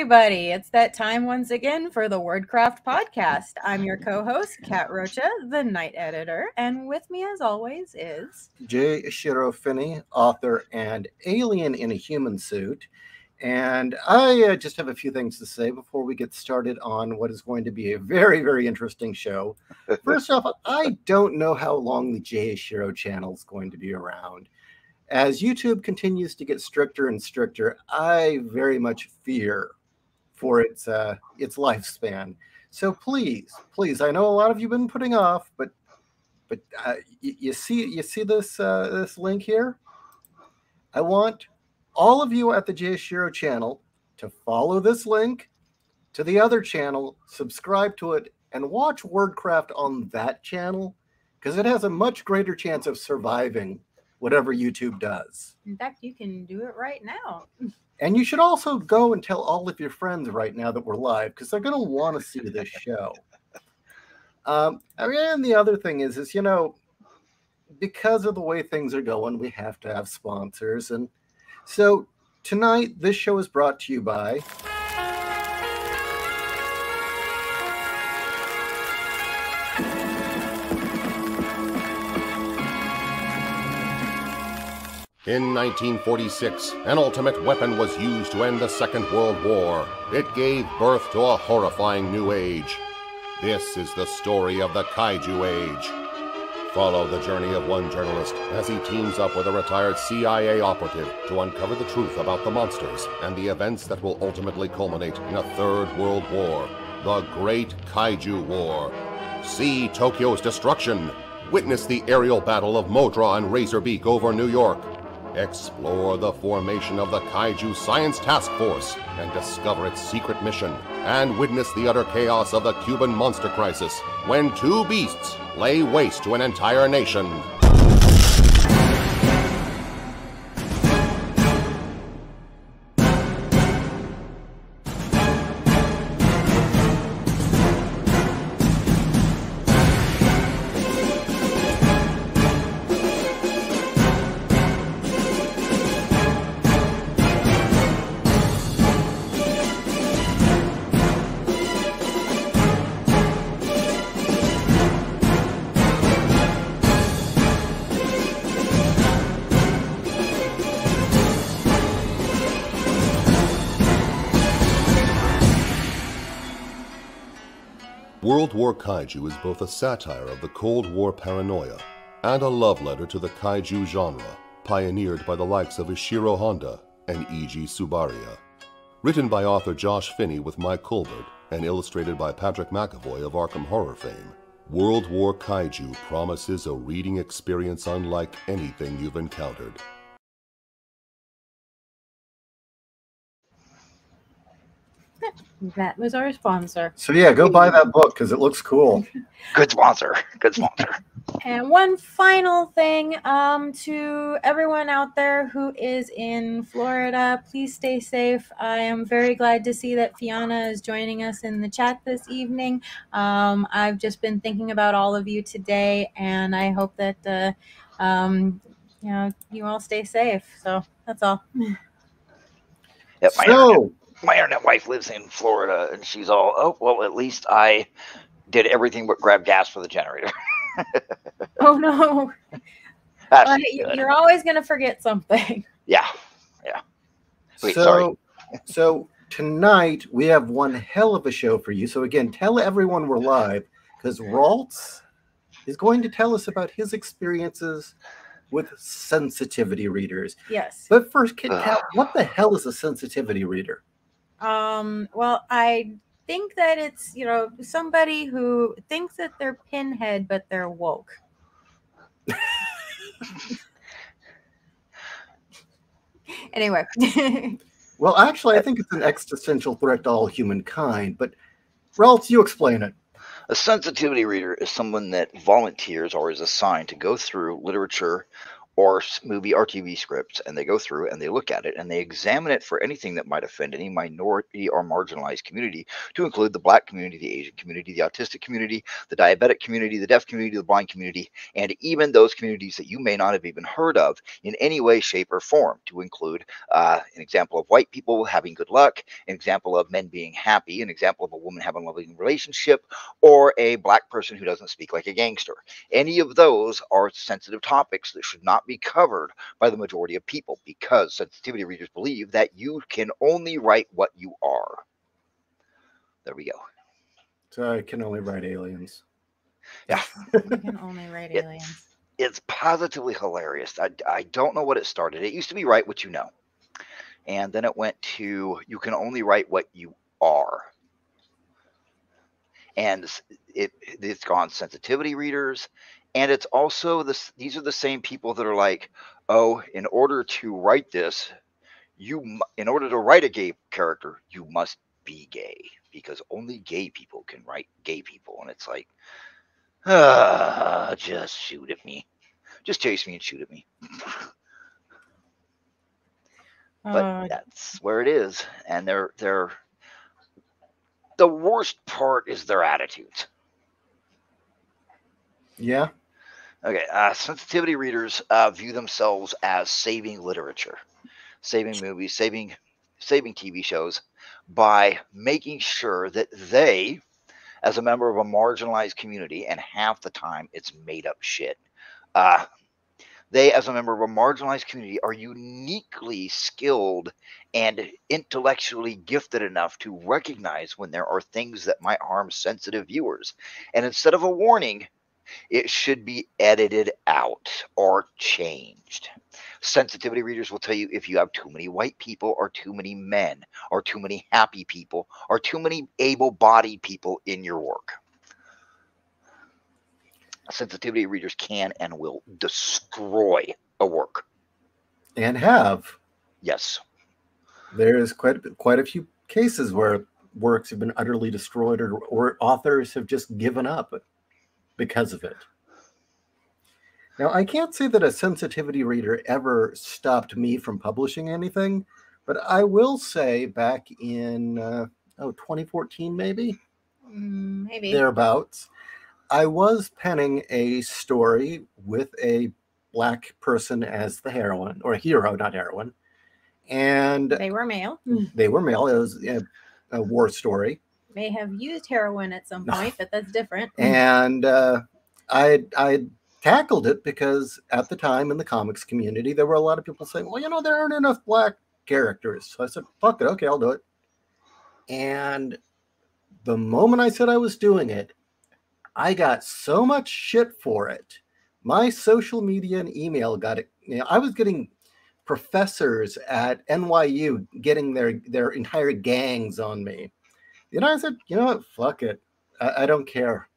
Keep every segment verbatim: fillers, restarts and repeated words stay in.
everybody. It's that time once again for the Wordcraft podcast. I'm your co-host, Kat Rocha, the night editor, and with me as always is J. Ishiro Finney, author and alien in a human suit. And I uh, just have a few things to say before we get started on what is going to be a very, very interesting show. First off, I don't know how long the J. Ishiro channel is going to be around. As YouTube continues to get stricter and stricter, I very much fear for its uh, its lifespan. So please, please, I know a lot of you've been putting off, but but uh, you, you see you see this uh, this link here. I want all of you at the J. Ishiro channel to follow this link to the other channel, subscribe to it, and watch Wordcraft on that channel because it has a much greater chance of surviving whatever YouTube does. In fact, you can do it right now. And you should also go and tell all of your friends right now that we're live because they're going to want to see this show. Um, I mean, and the other thing is, is, you know, because of the way things are going, we have to have sponsors. And so tonight, this show is brought to you by... In nineteen forty-six, an ultimate weapon was used to end the Second World War. It gave birth to a horrifying new age. This is the story of the Kaiju Age. Follow the journey of one journalist as he teams up with a retired C I A operative to uncover the truth about the monsters and the events that will ultimately culminate in a Third World War, the Great Kaiju War. See Tokyo's destruction. Witness the aerial battle of Modra and Razorbeak over New York. Explore the formation of the Kaiju Science Task Force and discover its secret mission, and witness the utter chaos of the Cuban monster crisis when two beasts lay waste to an entire nation. World War Kaiju is both a satire of the Cold War paranoia and a love letter to the kaiju genre, pioneered by the likes of Ishiro Honda and Eiji Tsubaraya. Written by author Josh Finney with Mike Colbert and illustrated by Patrick McAvoy of Arkham Horror fame, World War Kaiju promises a reading experience unlike anything you've encountered. That was our sponsor. So yeah, go buy that book because it looks cool. Good sponsor. Good sponsor. And one final thing um, to everyone out there who is in Florida, please stay safe. I am very glad to see that Fiona is joining us in the chat this evening. Um, I've just been thinking about all of you today, and I hope that uh, um, you know you all stay safe. So that's all. Yep, my, So, internet, my internet wife lives in Florida, and she's all, oh, well, at least I did everything but grab gas for the generator. Oh, no. That's Uh, good. you're always going to forget something. Yeah, yeah. Wait, so, sorry. so tonight we have one hell of a show for you. So again, tell everyone we're live because Raltz is going to tell us about his experiences with sensitivity readers. Yes. But first, Kit Kat, what the hell is a sensitivity reader? Um, well, I think that it's, you know, somebody who thinks that they're pinhead, but they're woke. Anyway. Well, actually, I think it's an existential threat to all humankind. But Raltz, you explain it. A sensitivity reader is someone that volunteers or is assigned to go through literature or movie or T V scripts, and they go through and they look at it and they examine it for anything that might offend any minority or marginalized community, to include the Black community, the Asian community, the autistic community, the diabetic community, the deaf community, the blind community, and even those communities that you may not have even heard of in any way, shape, or form, to include uh, an example of white people having good luck, an example of men being happy, an example of a woman having a loving relationship, or a Black person who doesn't speak like a gangster. Any of those are sensitive topics that should not be covered by the majority of people, because sensitivity readers believe that you can only write what you are. There we go. So I can only write aliens. Yeah. You can only write It- aliens. It's positively hilarious. I, I don't know what it started. It used to be write what you know. And then it went to you can only write what you are. And it it's gone sensitivity readers. And it's also this these are the same people that are like, oh, in order to write this, you mu- in order to write a gay character, you must be gay, because only gay people can write gay people. And it's like, ah, just shoot at me. Just chase me and shoot at me. But Uh, that's where it is. And they're they're the worst part is their attitudes. Yeah. Okay, uh, sensitivity readers uh, view themselves as saving literature, saving movies, saving saving T V shows by making sure that they, as a member of a marginalized community, and half the time it's made up shit, uh, they, as a member of a marginalized community, are uniquely skilled and intellectually gifted enough to recognize when there are things that might harm sensitive viewers. And instead of a warning, it should be edited out or changed. Sensitivity readers will tell you if you have too many white people, or too many men, or too many happy people, or too many able-bodied people in your work. Sensitivity readers can and will destroy a work. And have. Yes. There's quite quite a few cases where works have been utterly destroyed, or, or authors have just given up because of it. Now, I can't say that a sensitivity reader ever stopped me from publishing anything, but I will say back in uh, oh twenty fourteen, maybe mm, maybe. thereabouts, I was penning a story with a Black person as the heroine, or hero, not heroine, and They were male. they were male. It was a, a war story. May have used heroin at some point, but that's different. And uh, I I tackled it because at the time in the comics community, there were a lot of people saying, well, you know, there aren't enough Black characters. So I said, fuck it. Okay, I'll do it. And the moment I said I was doing it, I got so much shit for it. My social media and email got it. You know, I was getting professors at N Y U getting their, their entire gangs on me. You know, I said, you know what? Fuck it. I, I don't care.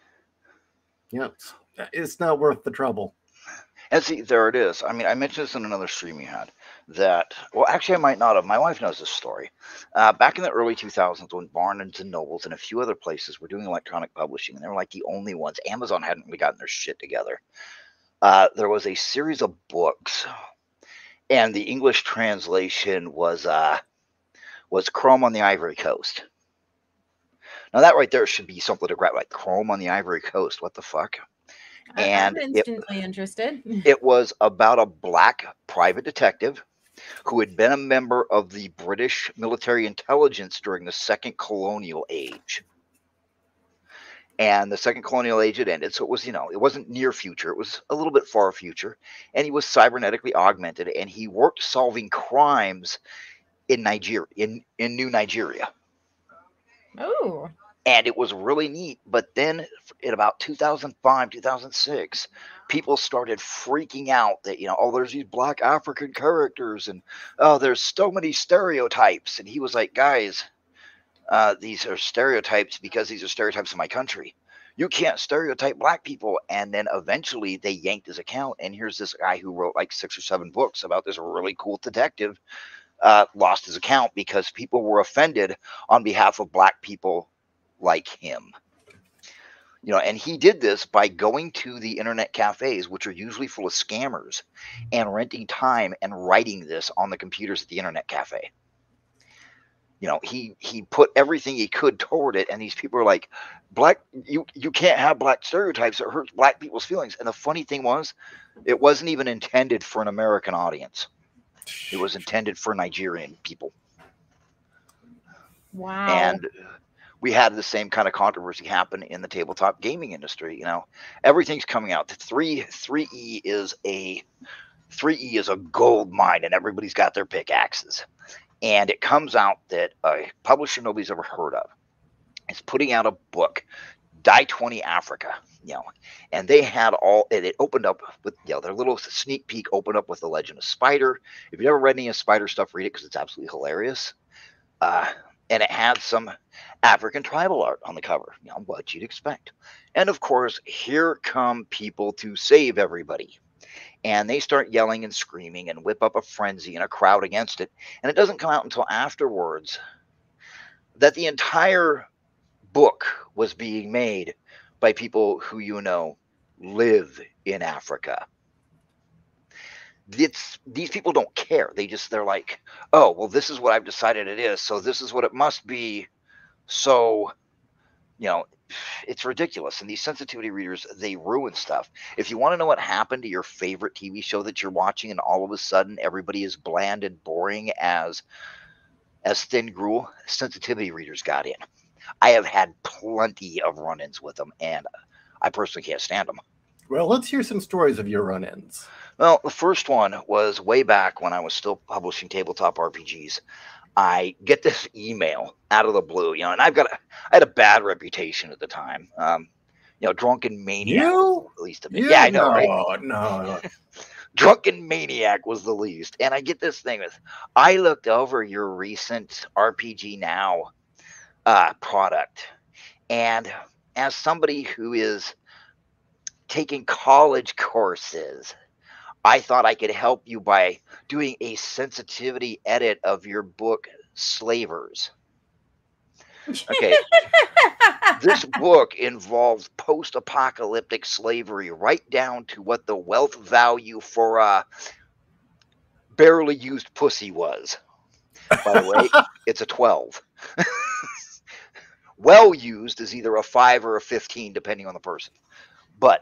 You know, it's, it's not worth the trouble. And see, there it is. I mean, I mentioned this in another stream you had, that, well, actually, I might not have. My wife knows this story. Uh, back in the early two thousands, when Barnes and Nobles and a few other places were doing electronic publishing, and they were like the only ones, Amazon hadn't really gotten their shit together. Uh, there was a series of books, and the English translation was uh, was Chrome on the Ivory Coast. Now, that right there should be something to grab, like Chrome on the Ivory Coast. What the fuck? I- And I'm it- instantly interested. It was about a Black private detective who had been a member of the British military intelligence during the Second Colonial Age. And the Second Colonial Age had ended, so it was, you know, it wasn't near future. It was a little bit far future. And he was cybernetically augmented, and he worked solving crimes in Nigeria, in, in New Nigeria. Oh, And it was really neat. But then in about two thousand five, two thousand six, people started freaking out that, you know, oh, there's these Black African characters, and oh, there's so many stereotypes. And he was like, guys, uh, these are stereotypes because these are stereotypes of my country. You can't stereotype Black people. And then eventually they yanked his account. And here's this guy who wrote like six or seven books about this really cool detective, uh, lost his account because people were offended on behalf of Black people like him. You know, and he did this by going to the internet cafes, which are usually full of scammers, and renting time and writing this on the computers at the internet cafe. You know, he he put everything he could toward it, and these people are like, black, you you can't have black stereotypes. It hurts black people's feelings. And the funny thing was, it wasn't even intended for an American audience. It was intended for Nigerian people. Wow. And we had the same kind of controversy happen in the tabletop gaming industry. You know, everything's coming out. Three three E is a three E is a gold mine, and everybody's got their pickaxes. And it comes out that a publisher nobody's ever heard of is putting out a book, Die twenty Africa. You know, and they had all. And it opened up with you know their little sneak peek opened up with the Legend of Spider. If you've never read any of Spider stuff, read it because it's absolutely hilarious. Uh, and it had some African tribal art on the cover, you know, what you'd expect. And of course, here come people to save everybody. And they start yelling and screaming and whip up a frenzy and a crowd against it. And it doesn't come out until afterwards that the entire book was being made by people who, you know, live in Africa. It's these people don't care. They just they're like, oh, well, this is what I've decided it is, so this is what it must be. So, you know, it's ridiculous. And these sensitivity readers, they ruin stuff. If you want to know what happened to your favorite T V show that you're watching, and all of a sudden everybody is bland and boring as as thin gruel, sensitivity readers got in. I have had plenty of run-ins with them, and I personally can't stand them. Well, let's hear some stories of your run-ins. Well, the first one was way back when I was still publishing tabletop R P Gs. I get this email out of the blue, you know, and I've got a, I had a bad reputation at the time. Um, you know, drunken maniac, You? at least a bit. You? Yeah, I know, no, right? No, Drunken maniac was the least. And I get this thing with, I looked over your recent R P G Now uh, product, and as somebody who is taking college courses, I thought I could help you by doing a sensitivity edit of your book, Slavers. Okay. This book involves post-apocalyptic slavery, right down to what the wealth value for a barely used pussy was. By the way, it's a twelve. Well used is either a five or a fifteen, depending on the person. But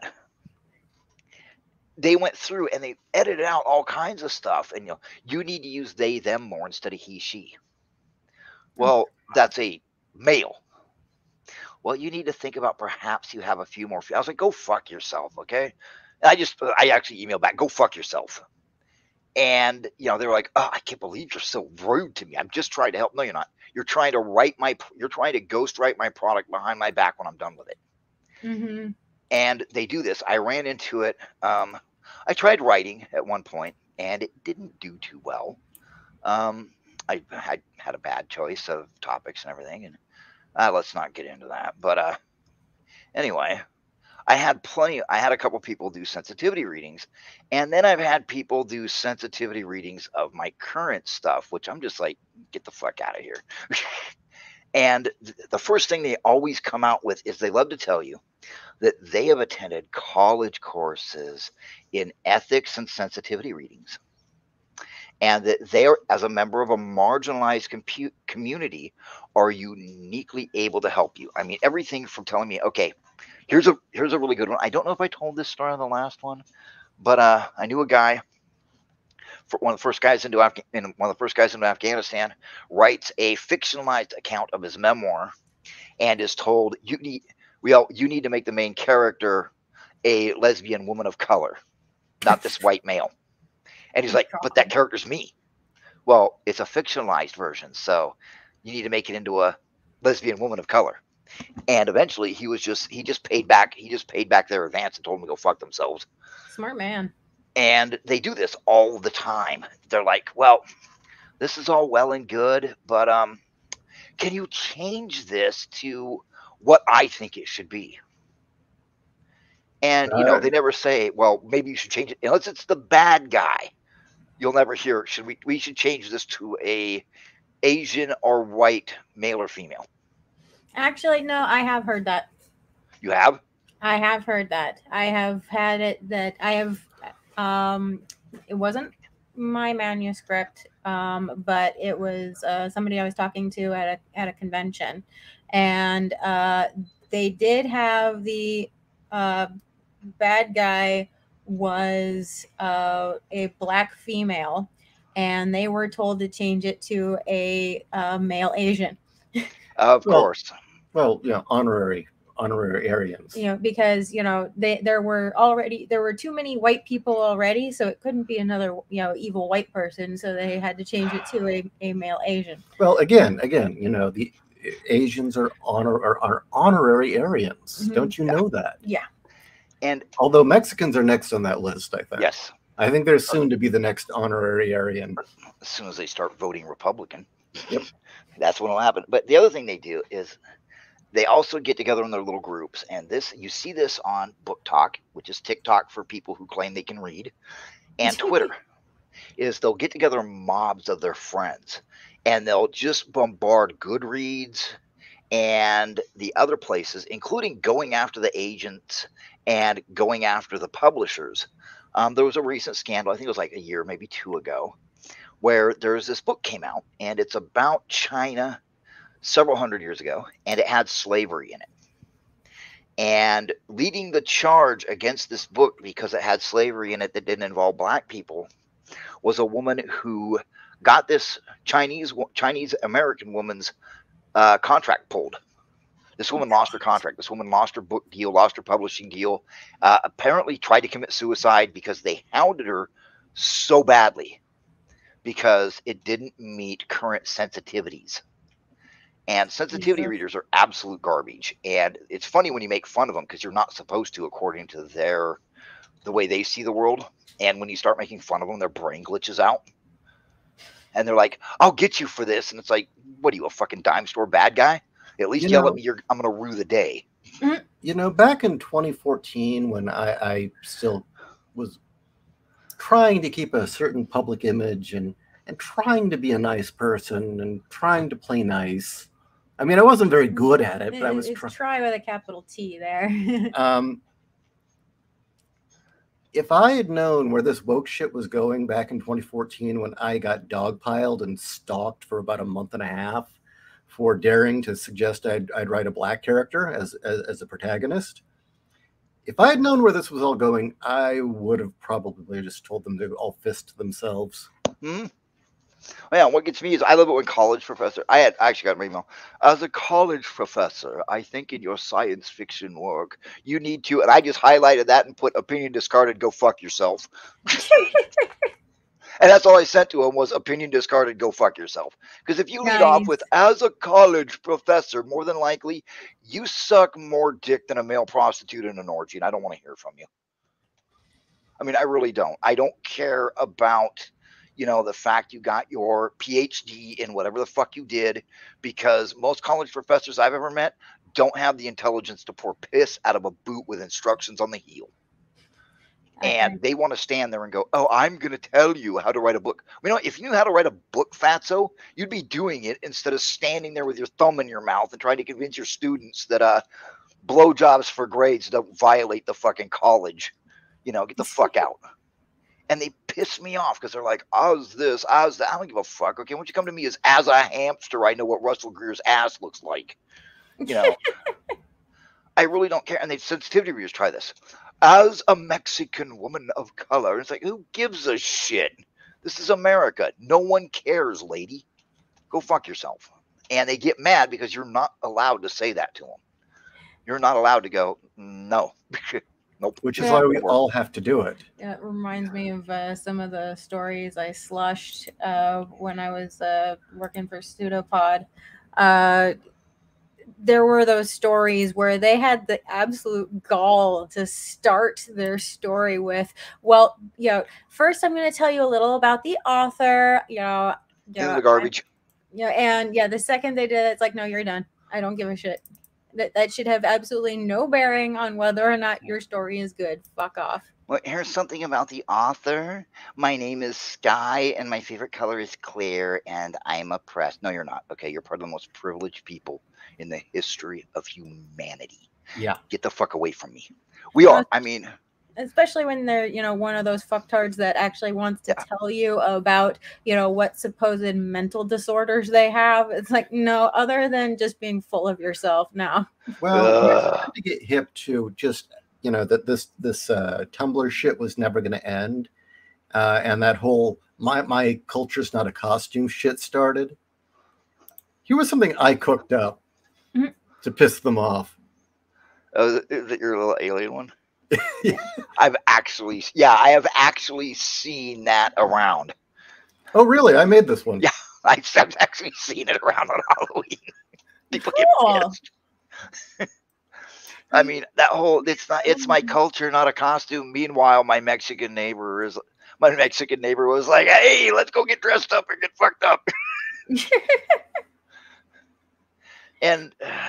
they went through and they edited out all kinds of stuff. And, you know, you need to use they, them more instead of he, she. Well, that's a male. Well, you need to think about perhaps you have a few more. I was like, go fuck yourself, okay? And I just, I actually emailed back, go fuck yourself. And, you know, they were like, oh, I can't believe you're so rude to me. I'm just trying to help. No, you're not. You're trying to write my, you're trying to ghost write my product behind my back when I'm done with it. Mm-hmm. And they do this. I ran into it. Um, I tried writing at one point, and it didn't do too well. Um, I, I had a bad choice of topics and everything, and uh, let's not get into that. But uh, anyway, I had plenty. I had a couple people do sensitivity readings, and then I've had people do sensitivity readings of my current stuff, which I'm just like, get the fuck out of here. And th- the first thing they always come out with is they love to tell you that they have attended college courses in ethics and sensitivity readings, and that they are, as a member of a marginalized compute community, are uniquely able to help you. I mean, everything from telling me, okay, here's a here's a really good one. I don't know if I told this story on the last one, but uh, I knew a guy. For one of the first guys into Afga- and one of the first guys into Afghanistan, writes a fictionalized account of his memoir, and is told, you need we all you need to make the main character a lesbian woman of color, not this white male. And he's like, but that character's me. Well, it's a fictionalized version, so you need to make it into a lesbian woman of color. And eventually, he was just he just paid back he just paid back their advance and told them to go fuck themselves. Smart man. And they do this all the time. They're like, well, this is all well and good, but um, can you change this to what I think it should be? And, you know, they never say, well, maybe you should change it. Unless it's the bad guy, you'll never hear, should we, we should change this to a Asian or white male or female. Actually, no, I have heard that. You have? I have heard that. I have had it that I have. Um, it wasn't my manuscript, um, but it was uh, somebody I was talking to at a at a convention, and uh, they did have the uh, bad guy was uh, a black female, and they were told to change it to a uh, male Asian. Of Well, course. Well, you know, honorary honorary Aryans. You know, because you know they there were already there were too many white people already, so it couldn't be another you know evil white person. So they had to change it to a, a male Asian. Well, again, again, you know, the Asians are honor are, are honorary Aryans. Mhm. Don't you Yeah. know that? Yeah. And Although Mexicans are next on that list, I think. yes, I think they're soon to be the next honorary Aryan. as soon as they start voting Republican, Yep. that's when it'll happen. But the other thing they do is they also get together in their little groups, and this you see this on Book Talk, which is TikTok for people who claim they can read, and Twitter is they'll get together mobs of their friends, and they'll just bombard Goodreads and the other places, including going after the agents and going after the publishers. Um, there was a recent scandal, I think it was like a year, maybe two ago, where there's this book came out, and it's about China several hundred years ago, and it had slavery in it. And leading the charge against this book because it had slavery in it that didn't involve black people was a woman who got this Chinese Chinese American woman's uh, contract pulled. This woman lost her contract. This woman lost her book deal, lost her publishing deal. Uh, apparently tried to commit suicide because they hounded her so badly because it didn't meet current sensitivities. And sensitivity Jesus. readers are absolute garbage. And it's funny when you make fun of them because you're not supposed to, according to their the way they see the world. And when you start making fun of them, their brain glitches out. And they're like, I'll get you for this. And it's like, what are you, a fucking dime store bad guy? At least You yell know- at me, you're, I'm going to rue the day. You know, back in twenty fourteen, when I, I still was trying to keep a certain public image and, and trying to be a nice person and trying to play nice. I mean, I wasn't very good at it, but I was It's trying. try with a capital T there. Um, if I had known where this woke shit was going back in twenty fourteen, when I got dogpiled and stalked for about a month and a half for daring to suggest I'd, I'd write a black character as, as as a protagonist, if I had known where this was all going, I would have probably just told them to all fist themselves. Hmm? Yeah, what gets me is I love it when college professor. I had I actually got an email. As a college professor, I think in your science fiction work, you need to, and I just highlighted that and put opinion discarded. Go fuck yourself. And that's all I sent to him was opinion discarded. Go fuck yourself. Because if you lead off Nice. with as a college professor, more than likely you suck more dick than a male prostitute in an orgy, and I don't want to hear from you. I mean, I really don't. I don't care about, you know, the fact you got your P H D in whatever the fuck you did, because most college professors I've ever met don't have the intelligence to pour piss out of a boot with instructions on the heel. And they want to stand there and go, oh, I'm going to tell you how to write a book. You know, if you knew how to write a book, Fatso, you'd be doing it instead of standing there with your thumb in your mouth and trying to convince your students that uh, blowjobs for grades don't violate the fucking college. You know, get the fuck out. And they piss me off because they're like, Oz this, Oz that. I don't give a fuck. Okay, why don't you come to me as as a hamster? I know what Russell Greer's ass looks like. You know, I really don't care. And they sensitivity readers try this. As a Mexican woman of color, it's like, who gives a shit? This is America. No one cares, lady. Go fuck yourself. And they get mad because you're not allowed to say that to them. You're not allowed to go, no. Nope. Which is Yeah. why we all have to do it. It reminds me of uh, some of the stories I slushed uh, when I was uh, working for Pseudopod. Uh, there were those stories where they had the absolute gall to start their story with, well, you know, first I'm going to tell you a little about the author, you know. You In know, the garbage. Yeah, and yeah, the second they did it, it's like, no, you're done. I don't give a shit. That that should have absolutely no bearing on whether or not your story is good. Fuck off. Well, here's something about the author. My name is Sky, and my favorite color is clear, and I'm oppressed. No, you're not. Okay, you're part of the most privileged people in the history of humanity. Yeah. Get the fuck away from me. We are. I mean, especially when they're, you know, one of those fucktards that actually wants to Yeah. tell you about, you know, what supposed mental disorders they have. It's like, no, other than just being full of yourself now. Well, I Ugh. started to get hip to just, you know, that this this uh, Tumblr shit was never going to end, uh, and that whole my my culture's not a costume shit started. Here was something I cooked up Mhm. to piss them off. oh, is it your little alien one? Yeah. I've actually, yeah, I have actually seen that around. Oh, really? I made this one. Yeah. I've, I've actually seen it around on Halloween. People Cool. get pissed. I mean, that whole, it's not, it's my culture, not a costume. Meanwhile, my Mexican neighbor is, my Mexican neighbor was like, hey, let's go get dressed up and get fucked up. And,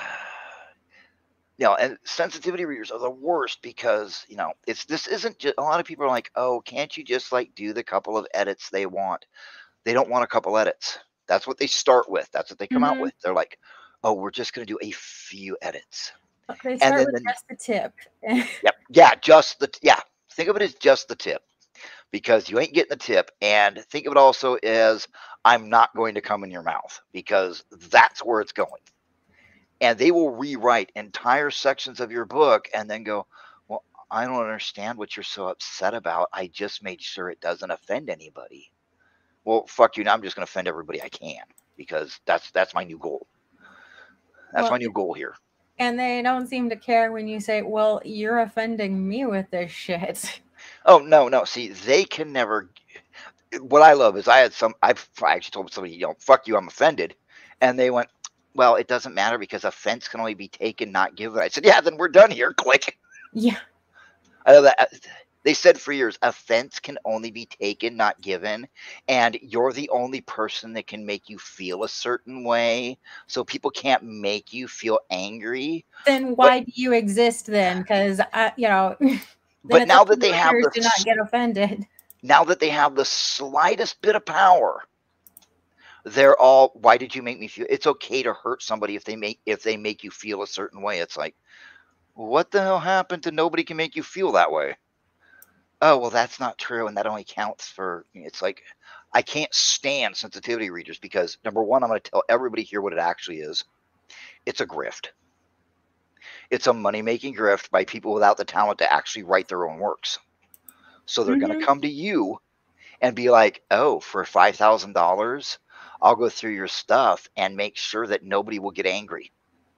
you know, and sensitivity readers are the worst because, you know, it's, this isn't just, a lot of people are like, oh, can't you just like do the couple of edits they want? They don't want a couple edits. That's what they start with. That's what they come out Mhm. with. They're like, oh, we're just going to do a few edits. They And start then with the- just the tip. Yep. Yeah, just the, yeah. Think of it as just the tip because you ain't getting the tip. And think of it also as I'm not going to come in your mouth because that's where it's going. And they will rewrite entire sections of your book and then go, well, I don't understand what you're so upset about. I just made sure it doesn't offend anybody. Well, fuck you. Now I'm just going to offend everybody I can because that's that's my new goal. That's Well, my new goal here. And they don't seem to care when you say, well, you're offending me with this shit. Oh, no, no. See, they can never. What I love is I had some, I've I actually told somebody, you know, fuck you, I'm offended. And they went, well, it doesn't matter because offense can only be taken, not given. I said, yeah, then we're done here. Click. Yeah. I love that. They said for years, offense can only be taken, not given. And you're the only person that can make you feel a certain way. So people can't make you feel angry. Then why do you exist then? Because, you know, then But it's now up to that they the have readers the to not get offended. now that they have the slightest bit of power, they're all, why did you make me feel? It's okay to hurt somebody if they make if they make you feel a certain way. It's like, what the hell happened to nobody can make you feel that way? Oh, well, that's not true, and that only counts for. It's like, I can't stand sensitivity readers because number one, I'm going to tell everybody here what it actually is. It's a grift. It's a money-making grift by people without the talent to actually write their own works. So they're going Mhm. to come to you and be like, oh, for five thousand dollars, I'll go through your stuff and make sure that nobody will get angry.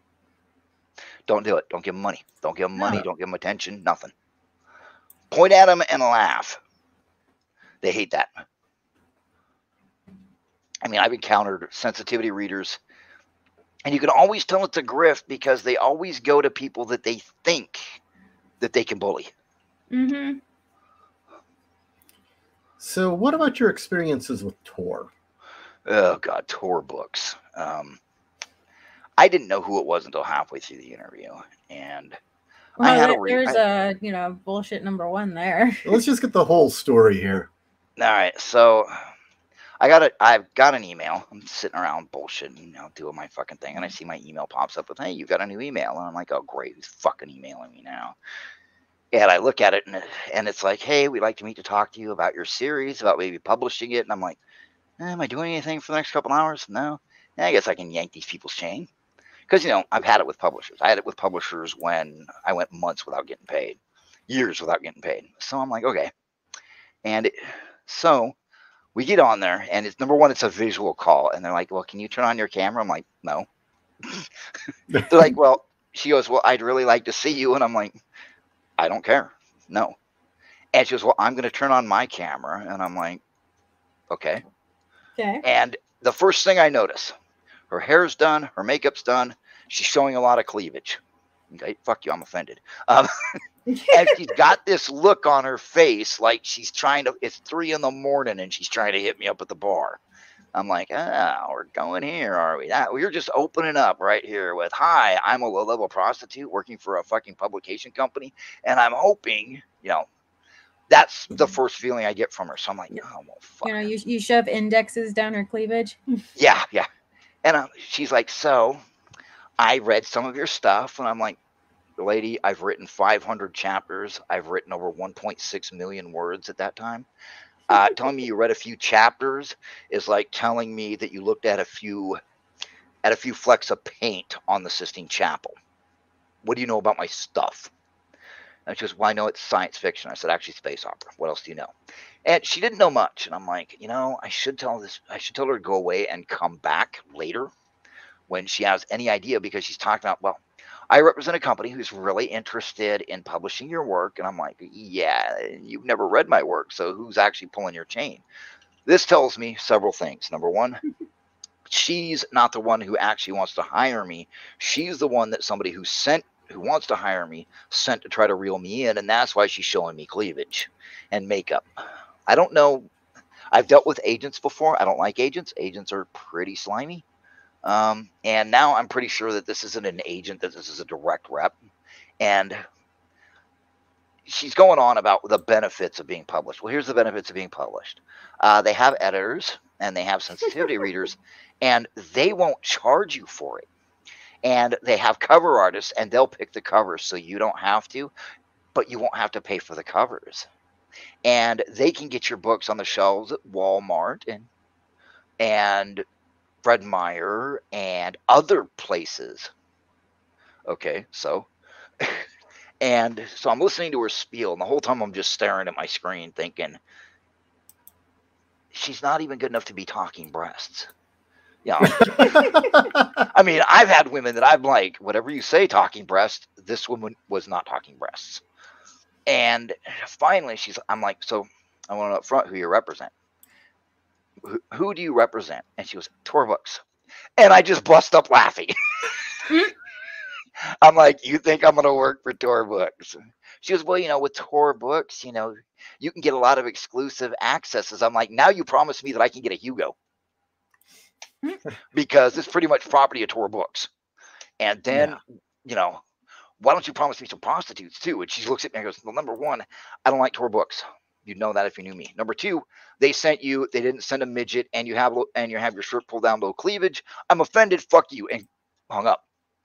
Don't do it. Don't give them money. Don't give them money. No. Don't give them attention. Nothing. Point at them and laugh. They hate that. I mean, I've encountered sensitivity readers, and you can always tell it's a grift because they always go to people that they think that they can bully. Mm-hmm. So, what about your experiences with Tor? Oh, God, Tor books. Um, I didn't know who it was until halfway through the interview, and I Well, had there- a read. there's a, you know, bullshit number one there. Let's just get the whole story here. All right, so I got a, I've got an email. I'm sitting around bullshitting, you know, doing my fucking thing, and I see my email pops up with, "Hey, you got a new email," and I'm like, "Oh, great, who's fucking emailing me now?" And I look at it, and it, and it's like, "Hey, we'd like to meet to talk to you about your series, about maybe publishing it." And I'm like, eh, "Am I doing anything for the next couple hours?" No. Yeah, I guess I can yank these people's chain. Because, you know, I've had it with publishers. I had it with publishers when I went months without getting paid, years without getting paid. So I'm like, okay. And it, so we get on there, and it's number one, it's a visual call. And they're like, well, can you turn on your camera? I'm like, no. They're like, well, she goes, well, I'd really like to see you. And I'm like, I don't care. No. And she goes, well, I'm going to turn on my camera. And I'm like, okay. Okay. And the first thing I notice, her hair's done, her makeup's done. She's showing a lot of cleavage. Okay, fuck you, I'm offended. Um, and she's got this look on her face like she's trying to, it's three in the morning and she's trying to hit me up at the bar. I'm like, ah, we're going here, are we? That, we're just opening up right here with, hi, I'm a low-level prostitute working for a fucking publication company, and I'm hoping, you know, that's the first feeling I get from her. So I'm like, oh, well, fuck. You know, you, you shove indexes down her cleavage. Yeah, yeah. And uh, she's like, so I read some of your stuff, and I'm like, lady, I've written five hundred chapters. I've written over one point six million words at that time. Uh, telling me you read a few chapters is like telling me that you looked at a few at a few flecks of paint on the Sistine Chapel. What do you know about my stuff? And she goes, well, I know it's science fiction. I said, actually, space opera. What else do you know? And she didn't know much. And I'm like, you know, I should tell this. I should tell her to go away and come back later when she has any idea, because she's talking about, well, I represent a company who's really interested in publishing your work. And I'm like, yeah, you've never read my work, so who's actually pulling your chain? This tells me several things. Number one, she's not the one who actually wants to hire me. She's the one that somebody who sent, who wants to hire me, sent to try to reel me in. And that's why she's showing me cleavage and makeup. I don't know. I've dealt with agents before. I don't like agents. Agents are pretty slimy. Um, and now I'm pretty sure that this isn't an agent, that this is a direct rep. And she's going on about the benefits of being published. Well, here's the benefits of being published. Uh, they have editors and they have sensitivity readers, and they won't charge you for it. And they have cover artists, and they'll pick the covers, so you don't have to, but you won't have to pay for the covers. And they can get your books on the shelves at Walmart and, and Fred Meyer and other places. Okay, so, and so I'm listening to her spiel, and the whole time I'm just staring at my screen thinking, she's not even good enough to be talking breasts. Yeah. I mean, I've had women that I'm like, whatever you say, talking breasts, this woman was not talking breasts. And finally, she's, I'm like, so I want to know up front who you represent. Who, who do you represent? And she goes, Tor Books. And I just bust up laughing. I'm like, you think I'm going to work for Tor Books? She goes, well, you know, with Tor Books, you know, you can get a lot of exclusive accesses. I'm like, now you promised me that I can get a Hugo. Because it's pretty much property of Tor Books. And then, yeah. you know, why don't you promise me some prostitutes too? And she looks at me and goes, well, number one, I don't like Tor Books. You'd know that if you knew me. Number two, they sent you, they didn't send a midget, and you have and you have your shirt pulled down below cleavage. I'm offended. Fuck you. And hung up.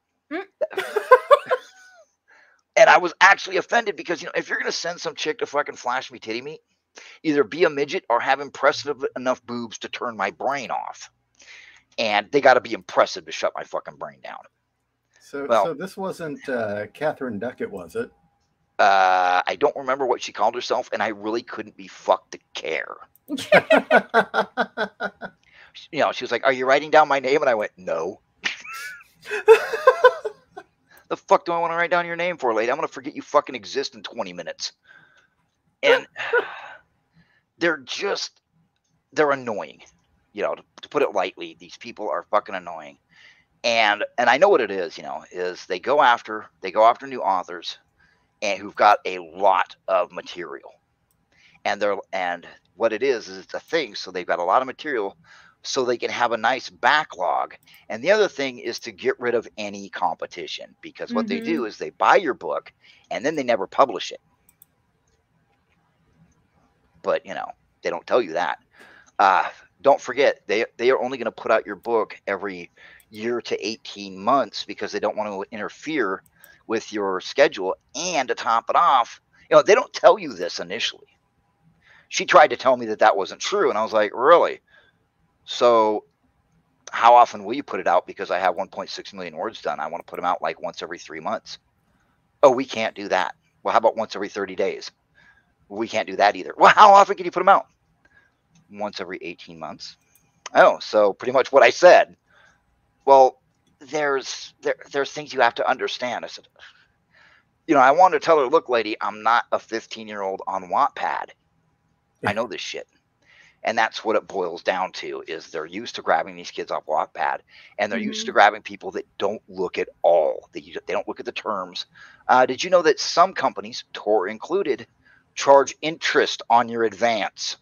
And I was actually offended because, you know, if you're going to send some chick to fucking flash me titty meat, either be a midget or have impressive enough boobs to turn my brain off. And they got to be impressive to shut my fucking brain down. So, well, so this wasn't uh, Catherine Duckett, was it? Uh, I don't remember what she called herself, and I really couldn't be fucked to care. You know, she was like, are you writing down my name? And I went, no. The fuck do I want to write down your name for, lady? I'm going to forget you fucking exist in twenty minutes. And they're just, they're annoying. You know, to, to put it lightly, these people are fucking annoying. And and I know what it is, you know, is they go after, they go after new authors and who've got a lot of material. And they're, and what it is, is it's a thing. So they've got a lot of material so they can have a nice backlog. And the other thing is to get rid of any competition, because what mm-hmm. they do is they buy your book and then they never publish it. But, you know, they don't tell you that. Uh, don't forget, they, they are only going to put out your book every year to eighteen months because they don't want to interfere with your schedule. And to top it off, you know, they don't tell you this initially. She tried to tell me that that wasn't true. And I was like, really? So how often will you put it out? Because I have one point six million words done. I want to put them out like once every three months. Oh, we can't do that. Well, how about once every thirty days? We can't do that either. Well, how often can you put them out? Once every eighteen months. Oh, so pretty much what I said. Well, there's there, there's things you have to understand. I said, you know, I wanted to tell her, look, lady, I'm not a fifteen-year-old on Wattpad. I know this shit. And that's what it boils down to, is they're used to grabbing these kids off Wattpad, and they're mm-hmm. used to grabbing people that don't look at all. They, they don't look at the terms. Uh, did you know that some companies, Tor included, charge interest on your advance?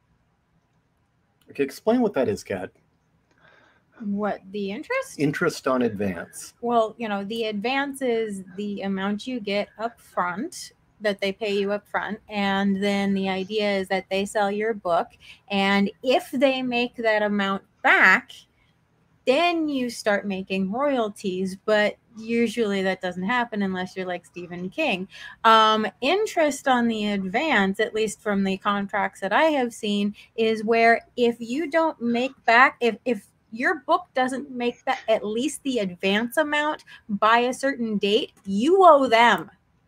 Okay, explain what that is, Kat. What, the interest? Interest on advance. Well, you know, the advance is the amount you get up front, that they pay you up front. And then the idea is that they sell your book. And if they make that amount back, then you start making royalties. But usually that doesn't happen unless you're like Stephen King. Um, interest on the advance, at least from the contracts that I have seen, is where if you don't make back, if, if your book doesn't make that at least the advance amount by a certain date, you owe them.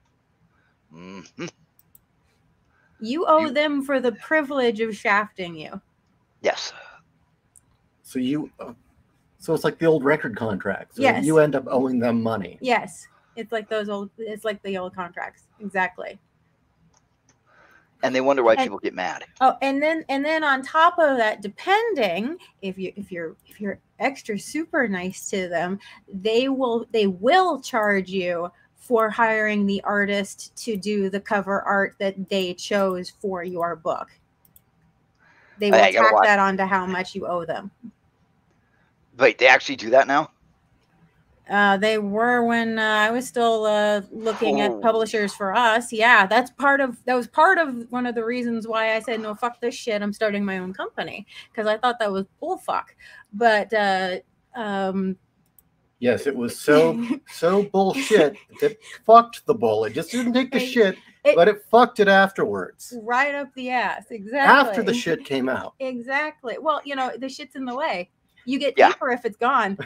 Mm-hmm. You owe You- them for the privilege of shafting you. Yes. So you, uh, so it's like the old record contracts. So Yes. You end up owing them money. Yes. It's like those old, it's like the old contracts. Exactly. And they wonder why And- people get mad. Oh, and then and then on top of that, depending if you if you're if you're extra super nice to them, they will they will charge you for hiring the artist to do the cover art that they chose for your book. They will I gotta tack watch. that onto how much you owe them. Wait, they actually do that now? Uh, they were when uh, I was still uh, looking Oh. at publishers for us. Yeah, that's part of that was part of one of the reasons why I said no, fuck this shit. I'm starting my own company because I thought that was bullfuck. But uh, um, Yes, it was so so bullshit that fucked the bull. It just didn't take the It- shit, it- but it fucked it afterwards. right up the ass, exactly. After the shit came out. exactly. Well, you know the shit's in the way. You get Yeah. paper if it's gone.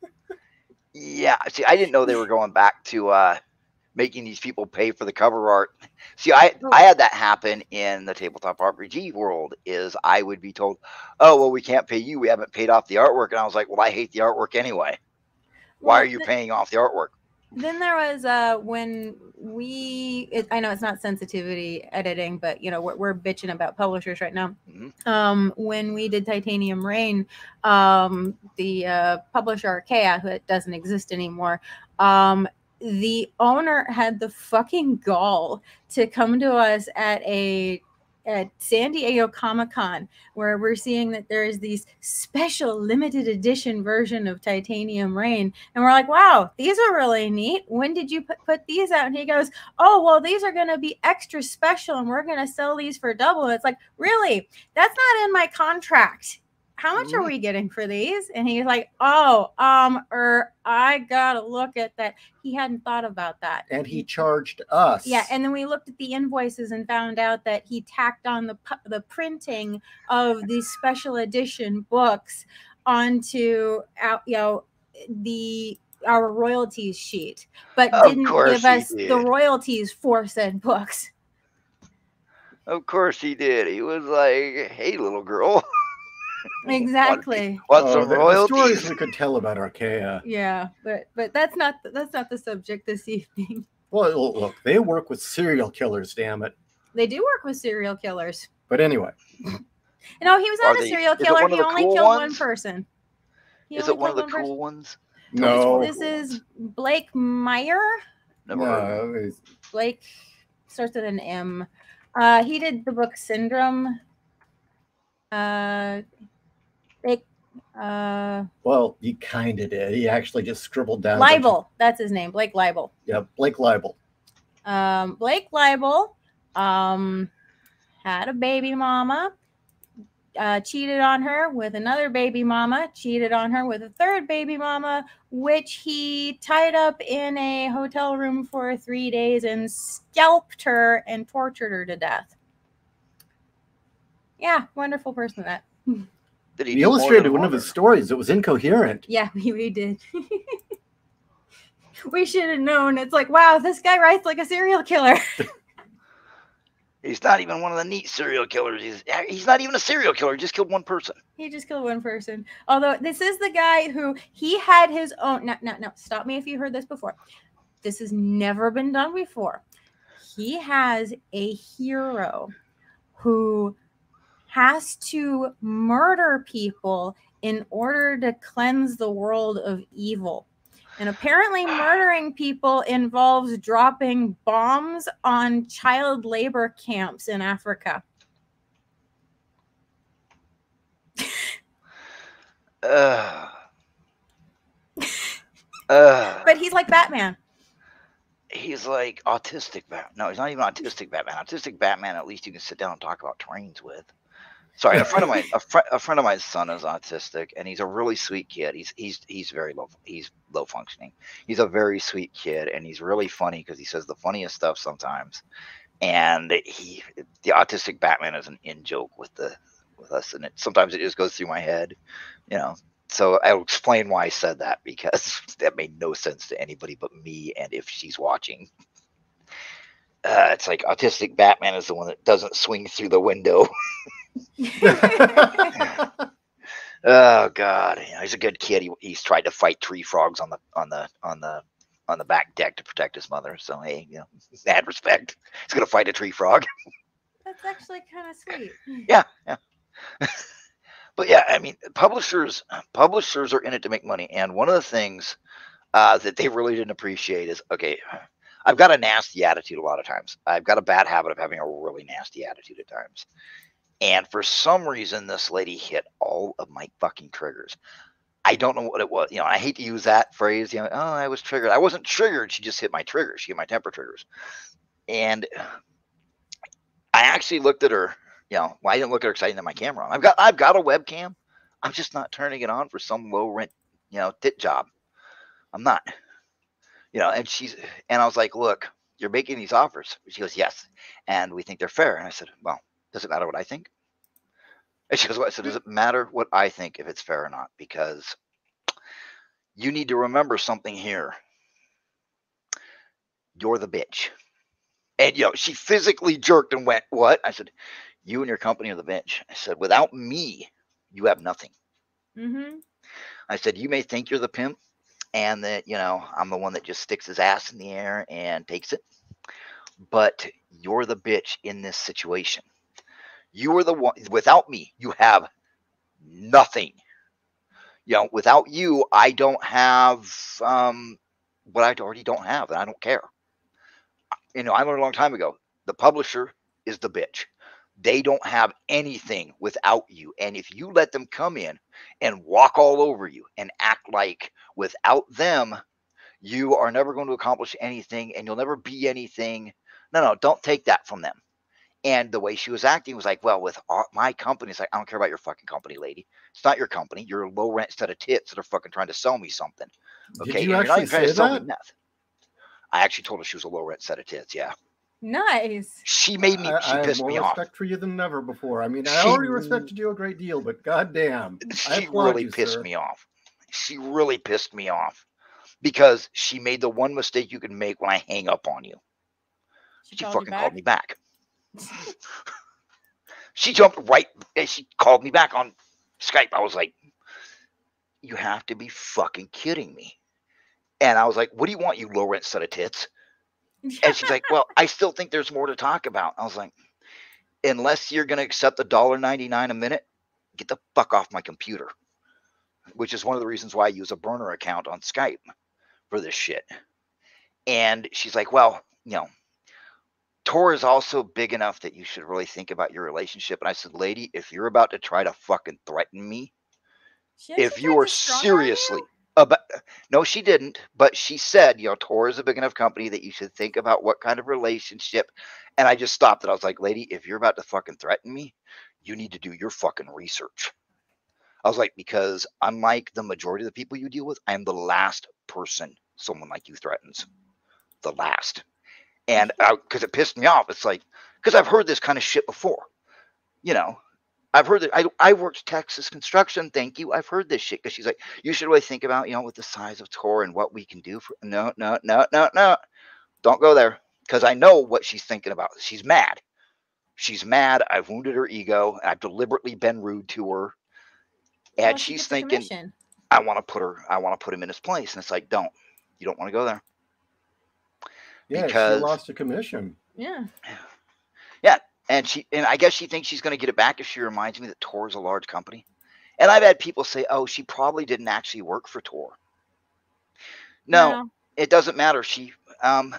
Yeah. See, I didn't know they were going back to uh, making these people pay for the cover art. See, I Oh. I had that happen in the tabletop R P G world. Is I would be told, "Oh, well, we can't pay you. We haven't paid off the artwork." And I was like, "Well, I hate the artwork anyway. Why Well, are you th- paying off the artwork?" Then there was uh when we it, I know it's not sensitivity editing, but you know we're, we're bitching about publishers right now. Mhm. Um, when we did Titanium Rain, um, the uh, publisher Archaea, who doesn't exist anymore, um, the owner had the fucking gall to come to us at a at San Diego Comic-Con, where we're seeing that there is these special limited edition version of Titanium Rain. And we're like, wow, these are really neat. When did you put, put these out? And he goes, oh, well, these are going to be extra special and we're going to sell these for double. And it's like, really? That's not in my contract. How much are Mhm. we getting for these? And he's like, oh, um, er, I got to look at that. He hadn't thought about that. And he charged us. Yeah, and then we looked at the invoices and found out that he tacked on the pu- the printing of these special edition books onto out, you know, the our royalties sheet, but Of didn't course give he us the did. royalties for said books. Of course he did. He was like, "Hey, little girl, Exactly. want Oh, some the, the royalties?" stories we could tell about Archaea. Yeah, but but that's not that's not the subject this evening. Well, look, they work with serial killers, damn it. They do work with serial killers. But anyway, No, he was Are not a they- serial is it killer. one of He the only cool killed one ones? person. He Is only it one of killed the person. cool ones? no, This is Blake Meyer. Never heard of it. no, it's- Blake starts with an M. Uh, he did the book Syndrome. Uh, Blake, uh, well, he kind of did. He actually just scribbled down. Libel. That's his name. Blake Libel. Yeah, Blake Libel. Um, Blake Libel um, had a baby mama. Uh, cheated on her with another baby mama, cheated on her with a third baby mama, which he tied up in a hotel room for three days and scalped her and tortured her to death. Yeah, wonderful person that. Did he He do more illustrated than one of his stories. It was incoherent. Yeah, we, we did. We should have known. It's like, wow, this guy writes like a serial killer. He's not even one of the neat serial killers. He's he's not even a serial killer. He just killed one person. He just killed one person. Although this is the guy who he had his own. No, no, no. Stop me if you heard this before. This has never been done before. He has a hero who has to murder people in order to cleanse the world of evil. And apparently, murdering people involves dropping bombs on child labor camps in Africa. Uh, uh, But he's like Batman. he's like autistic Batman. No, he's not even autistic Batman. Autistic Batman, at least you can sit down and talk about trains with. Sorry, a friend of mine, a, fr- a friend of mine's son is autistic, and he's a really sweet kid. He's he's he's very low. He's low functioning. He's a very sweet kid, and he's really funny because he says the funniest stuff sometimes. And he, the autistic Batman, is an in joke with the with us, and it sometimes it just goes through my head, you know. So I'll explain why I said that, because that made no sense to anybody but me, and if she's watching. Uh, it's like autistic Batman is the one that doesn't swing through the window. Oh God, you know, he's a good kid. He, he's tried to fight tree frogs on the on the on the on the back deck to protect his mother. So hey, you know, mad respect. He's gonna fight a tree frog. That's actually kind of sweet. Yeah, yeah. But yeah, I mean, publishers publishers are in it to make money, and one of the things uh, that they really didn't appreciate is, okay, I've got a nasty attitude a lot of times. I've got a bad habit of having a really nasty attitude at times. And for some reason, this lady hit all of my fucking triggers. I don't know what it was. You know, I hate to use that phrase. You know, oh, I was triggered. I wasn't triggered. She just hit my triggers. She hit my temper triggers. And I actually looked at her. You know, well, I didn't look at her because I didn't have my camera on. I've got, I've got a webcam. I'm just not turning it on for some low rent, you know, tit job. I'm not. You know, and she's, and I was like, look, you're making these offers. She goes, yes, and we think they're fair. And I said, well, does it matter what I think? And she goes, well, I said, does it matter what I think if it's fair or not? Because you need to remember something here. You're the bitch. And, you know, she physically jerked and went, what? I said, you and your company are the bitch. I said, without me, you have nothing. Mm-hmm. I said, you may think you're the pimp and that, you know, I'm the one that just sticks his ass in the air and takes it. But you're the bitch in this situation. You are the one. Without me, you have nothing. You know, without you, I don't have um, what I already don't have, and I don't care. You know, I learned a long time ago, the publisher is the bitch. They don't have anything without you. And if you let them come in and walk all over you and act like without them, you are never going to accomplish anything and you'll never be anything. No, no, don't take that from them. And the way she was acting was like, well, with our, my company, it's like, I don't care about your fucking company, lady. It's not your company. You're a low rent set of tits that are fucking trying to sell me something. Okay. Did you and you're not actually even trying to say sell me that? meth. I actually told her she was a low rent set of tits. Yeah. Nice. She made me, I, she I have pissed more me off. respect for you than ever before. I mean, I She- already respected you a great deal, but goddamn, I She applaud really you, pissed sir. me off. She really pissed me off because she made the one mistake you can make when I hang up on you. She, She called fucking you called back? me back. She jumped right, and she called me back on Skype. I was like, you have to be fucking kidding me. And I was like, what do you want, you low rent set of tits? And she's like, well, I still think there's more to talk about. I was like, unless you're going to accept a dollar ninety-nine a minute, get the fuck off my computer, which is one of the reasons why I use a burner account on Skype for this shit. And she's like, well, you know, Tor is also big enough that you should really think about your relationship. And I said, lady, if you're about to try to fucking threaten me, She actually if you tried are to strong-arm seriously you? about, no, she didn't, but she said, you know, Tor is a big enough company that you should think about what kind of relationship. And I just stopped it. I was like, lady, if you're about to fucking threaten me, you need to do your fucking research. I was like, because unlike the majority of the people you deal with, I am the last person someone like you threatens. The last. And because it pissed me off, it's like, because I've heard this kind of shit before. You know, I've heard that. I, I worked Texas construction. Thank you. I've heard this shit because she's like, you should really think about, you know, with the size of Tor and what we can do for. No, no, no, no, no. Don't go there, because I know what she's thinking about. She's mad. She's mad. I've wounded her ego. I've deliberately been rude to her. And Well, she she's gets a thinking, commission. I want to put her, I want to put him in his place. And it's like, don't. You don't want to go there. Yeah, Because- she lost a commission. Yeah. And she, and I guess she thinks she's going to get it back if she reminds me that Tor is a large company. And I've had people say, oh, she probably didn't actually work for Tor. No, it doesn't matter. She, um,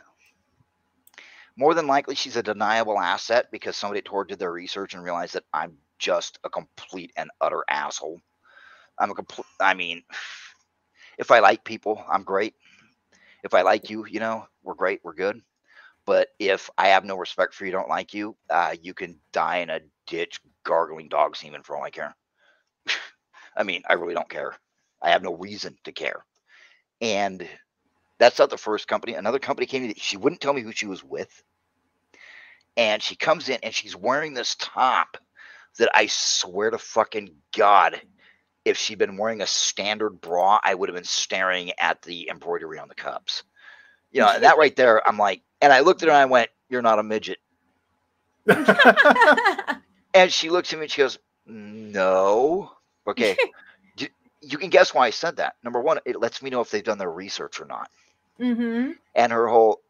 more than likely, she's a deniable asset because somebody at Tor did their research and realized that I'm just a complete and utter asshole. I'm a complete, I mean, if I like people, I'm great. If I like you, you know, we're great, we're good. But if I have no respect for you, don't like you, uh, you can die in a ditch gargling dog semen for all I care. I mean, I really don't care. I have no reason to care. And that's not the first company. Another company came in. She wouldn't tell me who she was with. And she comes in and she's wearing this top that I swear to fucking God, if she'd been wearing a standard bra, I would have been staring at the embroidery on the cups. You know, and that right there, I'm like, and I looked at her and I went, "You're not a midget." And she looks at me and she goes, "No." Okay. You can guess why I said that. Number one, it lets me know if they've done their research or not. Mm-hmm. And her whole,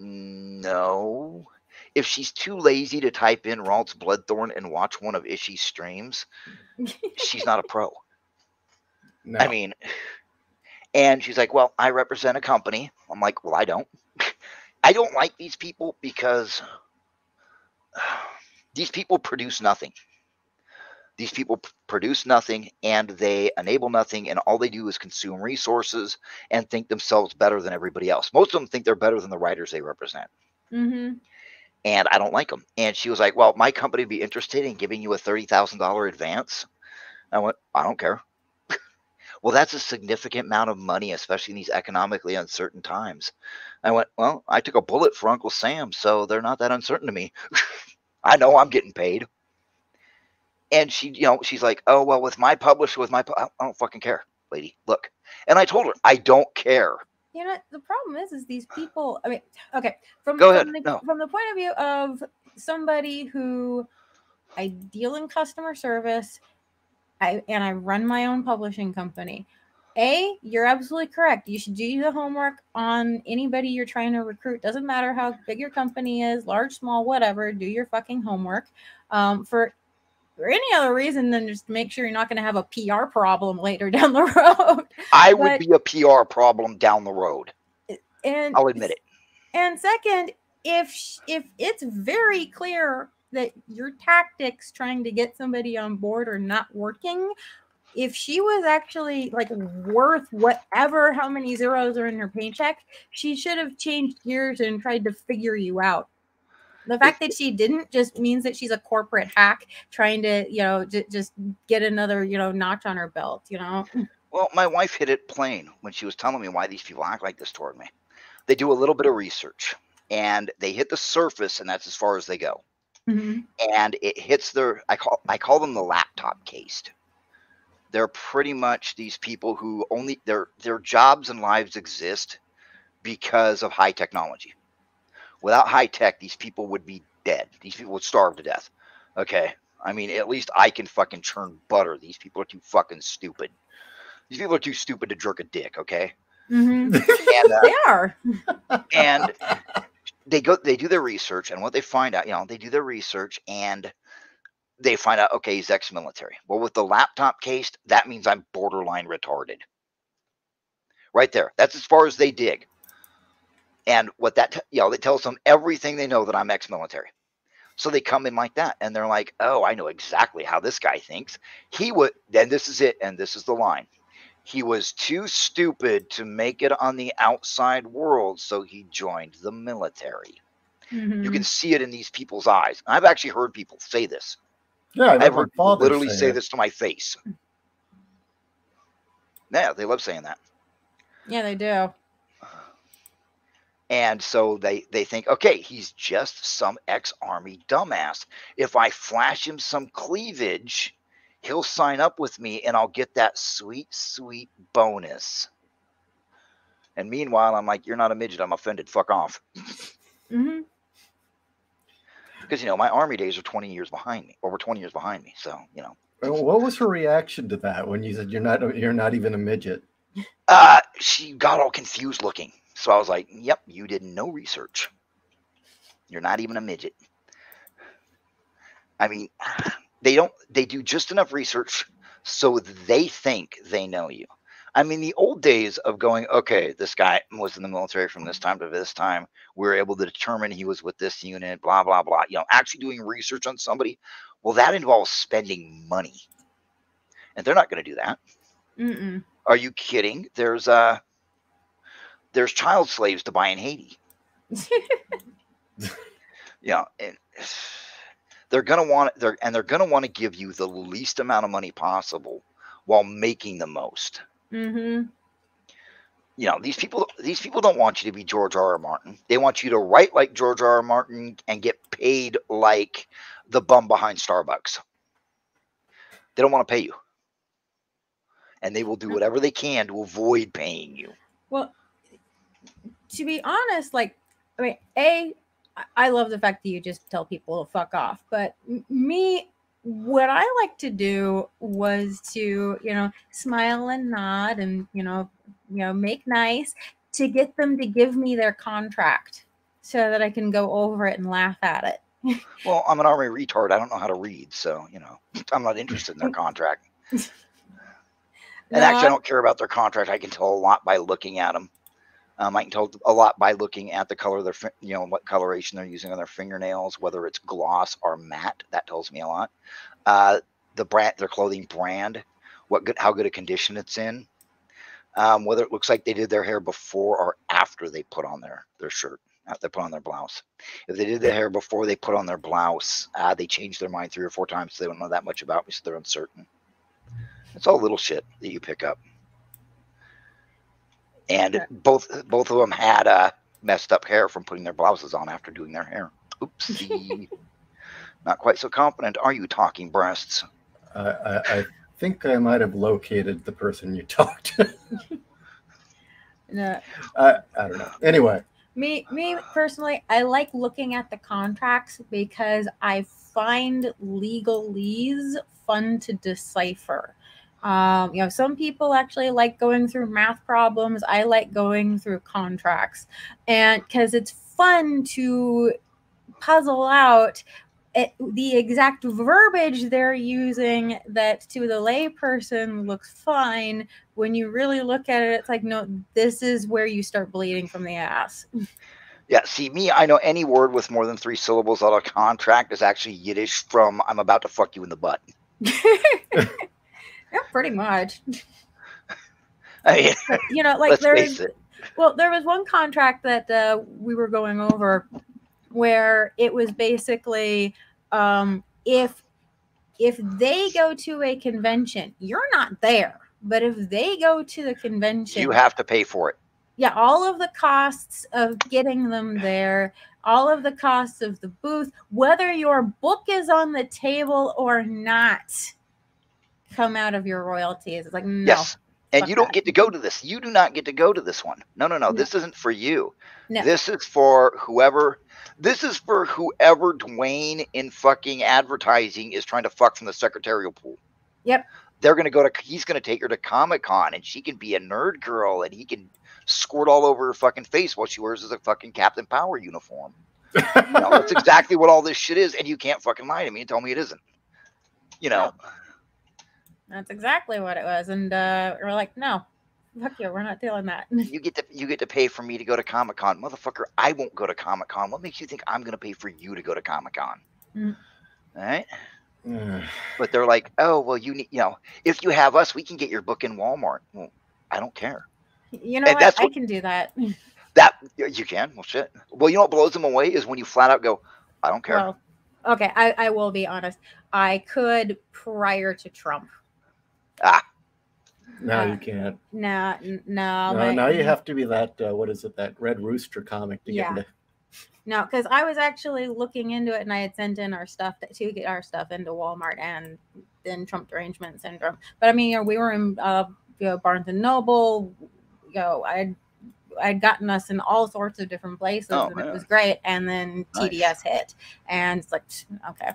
no. If she's too lazy to type in Ralts Bloodthorn and watch one of Ishii's streams, she's not a pro. No. I mean, and she's like, "Well, I represent a company." I'm like, "Well, I don't." I don't like these people because these people produce nothing. These people p- produce nothing and they enable nothing, and all they do is consume resources and think themselves better than everybody else. Most of them think they're better than the writers they represent. Mm-hmm. And I don't like them. And she was like, "Well, my company would be interested in giving you a thirty thousand dollars advance." I went, "I don't care." Well, that's a significant amount of money, especially in these economically uncertain times. I went, "Well, I took a bullet for Uncle Sam, so they're not that uncertain to me. I know I'm getting paid." And she, you know, she's like, "Oh, well, with my publisher, with my, pu- I don't fucking care, lady. Look." And I told her, I don't care. You know, the problem is, is these people. I mean, okay, from Go from ahead. the No. from the point of view of somebody who I deal in customer service, I and I run my own publishing company. A, you're absolutely correct. You should do the homework on anybody you're trying to recruit. Doesn't matter how big your company is, large, small, whatever. Do your fucking homework. Um, for for any other reason than just to make sure you're not going to have a P R problem later down the road. I But- would be a P R problem down the road. And I'll admit it. And second, if sh- if it's very clear that your tactics trying to get somebody on board are not working, if she was actually like worth whatever, how many zeros are in her paycheck, she should have changed gears and tried to figure you out. The fact that she didn't just means that she's a corporate hack trying to, you know, j- just get another, you know, notch on her belt, you know? Well, my wife hit it plain when she was telling me why these people act like this toward me. They do a little bit of research and they hit the surface, and that's as far as they go. Mhm. And it hits their, I call I call them the laptop cased. They're pretty much these people who only their their jobs and lives exist because of high technology. Without high tech, these people would be dead. These people would starve to death. Okay. I mean, at least I can fucking churn butter. These people are too fucking stupid. These people are too stupid to jerk a dick. Okay. Mhm. And uh, They are. and they go they do their research, and what they find out, you know, they do their research and they find out, okay, he's ex-military. Well, with the laptop case, that means I'm borderline retarded. Right there. That's as far as they dig. And what that, t- you know, it tells them everything they know, that I'm ex-military. So they come in like that, and they're like, "Oh, I know exactly how this guy thinks. He would," then this is it, and this is the line. "He was too stupid to make it on the outside world, so he joined the military." Mhm. You can see it in these people's eyes. I've actually heard people say this. Yeah, I've I've heard my heard people father literally say say it. this to my face. Yeah, they love saying that. Yeah, they do. And so they, they think, okay, he's just some ex-army dumbass. If I flash him some cleavage, he'll sign up with me and I'll get that sweet, sweet bonus. And meanwhile, I'm like, "You're not a midget. I'm offended. Fuck off." Mm-hmm. Because, you know, my army days are twenty years behind me, over twenty years behind me. So, you know. Well, what was her reaction to that when you said you're not you're not even a midget? Uh, she got all confused looking. So I was like, "Yep, you did no research. You're not even a midget." I mean, they don't, they do just enough research so they think they know you. I mean, the old days of going, okay, this guy was in the military from this time to this time. We were able to determine he was with this unit, blah, blah, blah. You know, actually doing research on somebody. Well, that involves spending money. And they're not going to do that. Mm-mm. Are you kidding? There's uh, there's child slaves to buy in Haiti. You know, and they're gonna want they're and they're gonna want to give you the least amount of money possible while making the most. Mm-hmm. You know, these people these people don't want you to be George R. R. Martin. They want you to write like George R. R. Martin and get paid like the bum behind Starbucks. They don't want to pay you. And they will do whatever they can to avoid paying you. Well, to be honest, like, I mean, A, I love the fact that you just tell people to fuck off. But me, what I like to do was to, you know, smile and nod and, you know, you know, make nice to get them to give me their contract so that I can go over it and laugh at it. Well, I'm an army retard. I don't know how to read. So, you know, I'm not interested in their contract. And No, actually, I don't care about their contract. I can tell a lot by looking at them. Um, I can tell a lot by looking at the color of their, you know, what coloration they're using on their fingernails, whether it's gloss or matte. That tells me a lot. Uh, the brand, their clothing brand, what good, how good a condition it's in, um, whether it looks like they did their hair before or after they put on their their shirt, after they put on their blouse. If they did their hair before they put on their blouse, uh, they changed their mind three or four times. So they don't know that much about me, so they're uncertain. It's all little shit that you pick up. And Okay. both both of them had uh, messed up hair from putting their blouses on after doing their hair. Oopsie. Not quite so confident, are you, talking breasts? I, I, I think I might have located the person you talked to. no. I, I don't know. Anyway, Me, me personally, I like looking at the contracts because I find legalese fun to decipher. Um, you know, some people actually like going through math problems. I like going through contracts, and because it's fun to puzzle out it, the exact verbiage they're using that to the layperson looks fine. When you really look at it, it's like, no, this is where you start bleeding from the ass. Yeah, see, me, I know any word with more than three syllables out of contract is actually Yiddish from I'm about to fuck you in the butt. Yeah, pretty much. I mean, But, you know, like let's there face is, it. well, there was one contract that uh, we were going over where it was basically um, if if they go to a convention, you're not there, but if they go to the convention, You have to pay for it. yeah, all of the costs of getting them there, all of the costs of the booth, whether your book is on the table or not, come out of your royalties. It's like, no. Yes. And fuck you don't that. get to go to this. You do not get to go to this one. No, no, no. No. This isn't for you. No. This is for whoever. This is for whoever Dwayne in fucking advertising is trying to fuck from the secretarial pool. Yep. They're going to go to, he's going to take her to Comic-Con and she can be a nerd girl and he can squirt all over her fucking face while she wears a fucking Captain Power uniform. You know, that's exactly what all this shit is. And you can't fucking lie to me and tell me it isn't. You know, That's exactly what it was. And uh, we're like, no, fuck you. We're not doing that. you get to, you get to pay for me to go to Comic-Con. Motherfucker, I won't go to Comic-Con. What makes you think I'm going to pay for you to go to Comic-Con? Mm. All right. uh, But they're like, oh, well, you need, you know, if you have us, we can get your book in Walmart. Well, I don't care. You know And what? that's I what- can do that. That you can. Well, shit. Well, you know what blows them away is when you flat out go, I don't care. Well, okay, I, I will be honest. I could prior to Trump. ah, no, Uh, you can't. No, n- no. No, my- now you have to be that, uh, what is it, that Red Rooster comic to Yeah. get into. No, because I was actually looking into it, and I had sent in our stuff to, to get our stuff into Walmart and then Trump derangement syndrome. But I mean, you know, we were in uh, you know, Barnes and Noble. You know, I'd I'd gotten us in all sorts of different places, Oh, and man. it was great. And then Nice. T D S hit, and it's like, okay.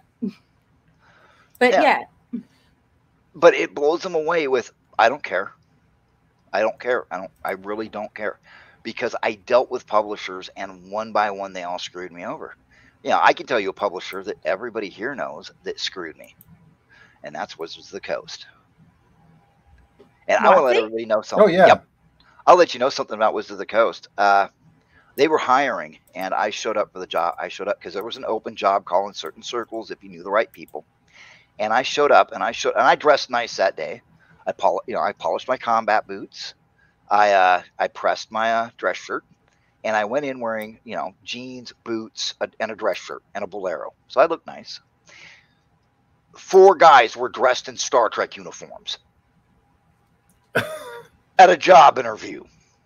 But Yeah. yeah, but it blows them away with, I don't care. I don't care. I don't. I really don't care, because I dealt with publishers, and one by one they all screwed me over. You know, I can tell you a publisher that everybody here knows that screwed me, and that's Wizards of the Coast. And I will let What? everybody know something. Oh, yeah. Yep. I'll let you know something about Wizards of the Coast. Uh, they were hiring, and I showed up for the job. I showed up because there was an open job call in certain circles if you knew the right people. And I showed up, and I showed, and I dressed nice that day. I pol, you know, I polished my combat boots. I uh, I pressed my uh, dress shirt, and I went in wearing, you know, jeans, boots, a, and a dress shirt and a bolero. So I looked nice. four guys were dressed in Star Trek uniforms at a job interview.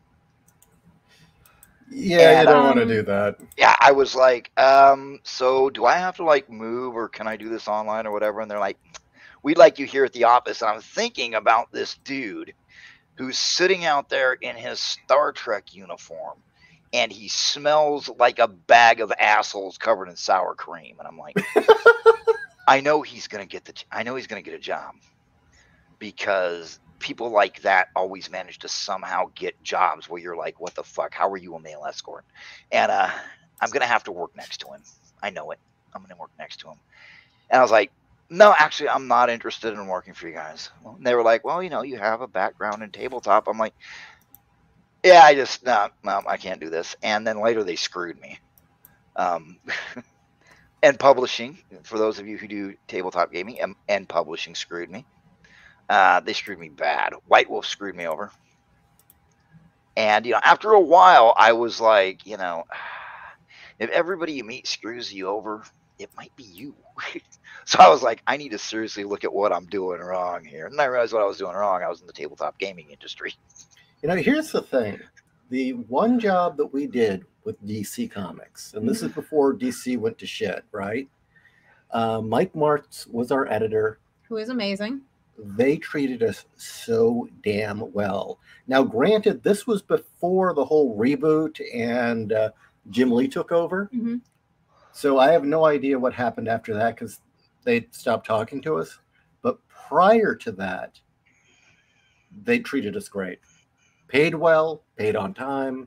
Yeah, And, you don't um, want to do that. Yeah, I was like, um, so do I have to like move or can I do this online or whatever? And they're like, we'd like you here at the office. And I'm thinking about this dude who's sitting out there in his Star Trek uniform and he smells like a bag of assholes covered in sour cream. And I'm like, I know he's going to get the, I know he's going to get a job because people like that always manage to somehow get jobs where you're like, what the fuck? How are you a male escort? And uh, I'm going to have to work next to him. I know it. I'm going to work next to him. And I was like, no, actually, I'm not interested in working for you guys. And they were like, well, you know, you have a background in tabletop. I'm like, yeah, I just, no, no, I can't do this. And then later they screwed me. Um, and publishing, for those of you who do tabletop gaming, and, and publishing screwed me. Uh, they screwed me bad. White Wolf screwed me over. And, you know, after a while, I was like, you know, if everybody you meet screws you over, it might be you. So I was like, I need to seriously look at what I'm doing wrong here. And I realized what I was doing wrong. I was in the tabletop gaming industry. You know, here's the thing. The one job that we did with D C Comics, and this is before D C went to shit, right? Uh, Mike Martz was our editor. Who is amazing. They treated us so damn well. Now, granted, this was before the whole reboot and uh, Jim Lee took over. Mm-hmm. So I have no idea what happened after that because they stopped talking to us. But prior to that, they treated us great. Paid well, paid on time.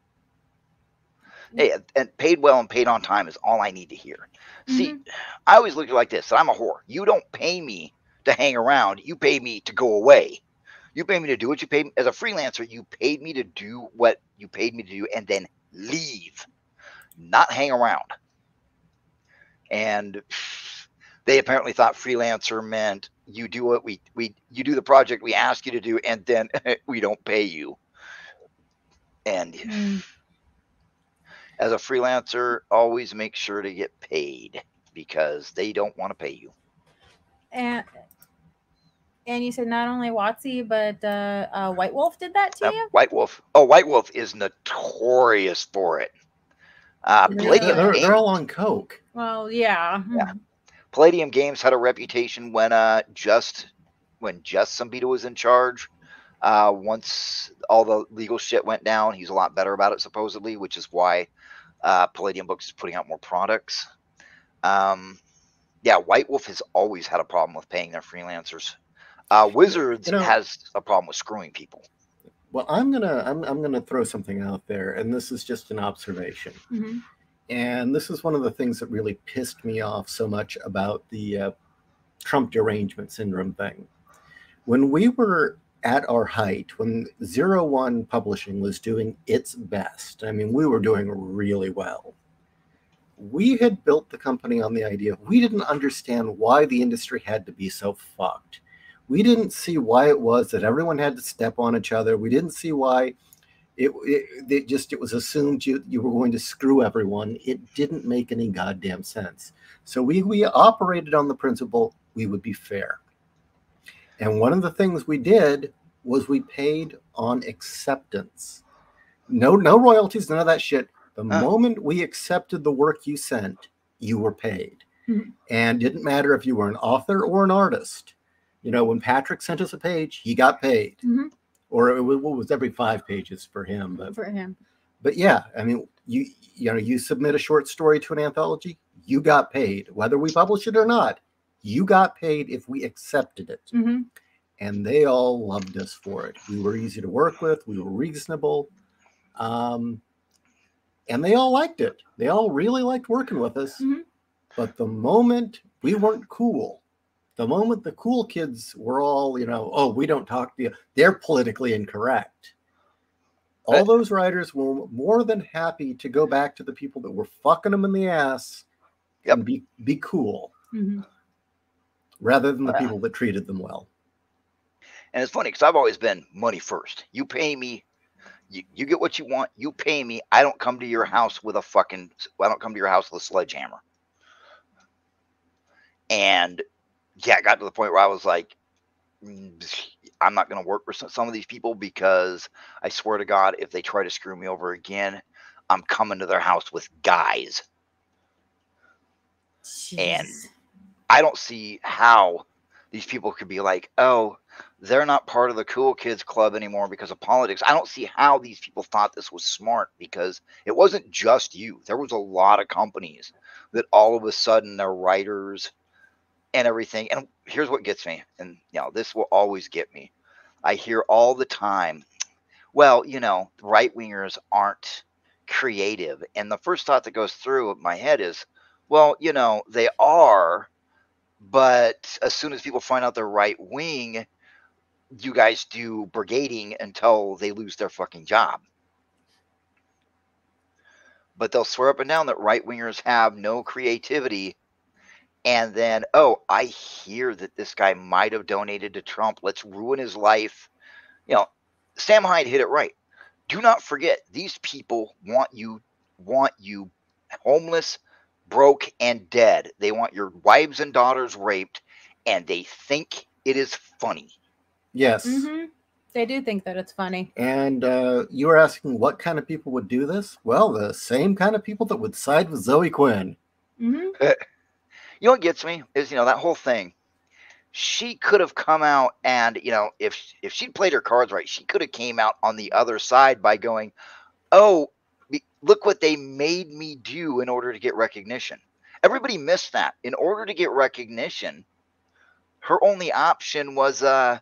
Hey, and paid well and paid on time is all I need to hear. Mm-hmm. See, I always look at it like this. I'm a whore. You don't pay me to hang around. You pay me to go away. You pay me to do what you paid me. As a freelancer, you paid me to do what you paid me to do and then leave, not hang around. And they apparently thought freelancer meant you do what we, we you do the project we ask you to do and then we don't pay you. And Mm. as a freelancer, always make sure to get paid because they don't want to pay you. And and you said not only WotC, but uh, uh, White Wolf did that to Uh, you? White Wolf. Oh, White Wolf is notorious for it. Uh, Yeah. Palladium, They're, Games, they're all on coke. Well, yeah. Yeah. Palladium Games had a reputation when uh just when just Sambita was in charge. Uh, once all the legal shit went down, he's a lot better about it supposedly, which is why uh, Palladium Books is putting out more products. Um, yeah, White Wolf has always had a problem with paying their freelancers. Uh, Wizards You know- has a problem with screwing people. Well, I'm gonna I'm I'm gonna throw something out there, and this is just an observation. Mm-hmm. And this is one of the things that really pissed me off so much about the uh, Trump derangement syndrome thing. When we were at our height, when Zero One Publishing was doing its best, I mean, we were doing really well. We had built the company on the idea we didn't understand why the industry had to be so fucked. We didn't see why it was that everyone had to step on each other. We didn't see why it, it, it just it was assumed you, you were going to screw everyone. It didn't make any goddamn sense. So we, we operated on the principle we would be fair. And one of the things we did was we paid on acceptance. No, no royalties, none of that shit. The Huh. moment we accepted the work you sent, you were paid. Mhm. And it didn't matter if you were an author or an artist. You know, when Patrick sent us a page, he got paid. Mhm. Or it was, it was every five pages for him. But For him. but yeah, I mean, you you know, you submit a short story to an anthology, you got paid. Whether we publish it or not, you got paid if we accepted it. Mm-hmm. And they all loved us for it. We were easy to work with. We were reasonable. Um, and they all liked it. They all really liked working with us. Mhm. But the moment we weren't cool, the moment the cool kids were all, you know, oh, we don't talk to you, they're politically incorrect. All But- those writers were more than happy to go back to the people that were fucking them in the ass Yep. and be, be cool Mm-hmm. rather than the Yeah. people that treated them well. And it's funny because I've always been money first. You pay me, you, you get what you want. You pay me. I don't come to your house with a fucking. I don't come to your house with a sledgehammer. And yeah, it got to the point where I was like, I'm not going to work with some of these people because I swear to God, if they try to screw me over again, I'm coming to their house with guys. Jeez. And I don't see how these people could be like, oh, they're not part of the cool kids club anymore because of politics. I don't see how these people thought this was smart, because it wasn't just you. There was a lot of companies that all of a sudden their writers and everything. And here's what gets me. And, you know, this will always get me. I hear all the time, well, you know, right wingers aren't creative. And the first thought that goes through my head is, well, you know, they are. But as soon as people find out they're right wing, you guys do brigading until they lose their fucking job. But they'll swear up and down that right wingers have no creativity. And then, oh, I hear that this guy might have donated to Trump. Let's ruin his life. You know, Sam Hyde hit it right. Do not forget, these people want you, want you homeless, broke, and dead. They want your wives and daughters raped, and they think it is funny. Yes. Mm-hmm. They do think that it's funny. And uh, you were asking what kind of people would do this? Well, the same kind of people that would side with Zoe Quinn. Mm-hmm. Uh, you know what gets me is, you know, that whole thing. She could have come out and, you know, if if she'd played her cards right, she could have came out on the other side by going, oh, look what they made me do in order to get recognition. Everybody missed that. In order to get recognition, her only option was, uh,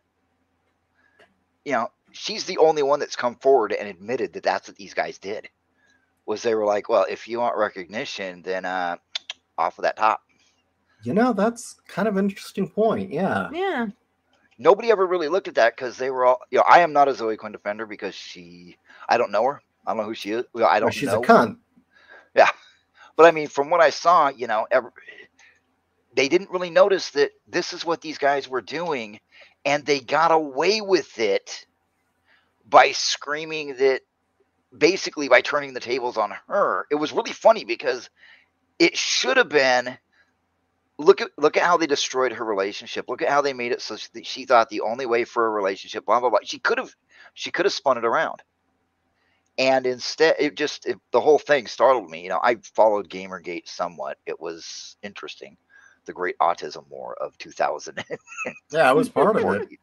you know, she's the only one that's come forward and admitted that that's what these guys did. Was they were like, well, if you want recognition, then uh, off of that top. You know, that's kind of an interesting point. Yeah. Yeah. Nobody ever really looked at that, because they were all, you know, I am not a Zoe Quinn defender because she, I don't know her. I don't know who she is. Well, I don't Well, she's know. a cunt. Yeah. But I mean, from what I saw, you know, every, they didn't really notice that this is what these guys were doing, and they got away with it by screaming that, basically by turning the tables on her. It was really funny because it should have been, look at look at how they destroyed her relationship. Look at how they made it so that she thought the only way for a relationship, blah blah blah. She could have she could have spun it around. And instead, it just, it, the whole thing startled me. You know, I followed Gamergate somewhat. It was interesting. The great autism war of two thousand. Yeah, I was part of it.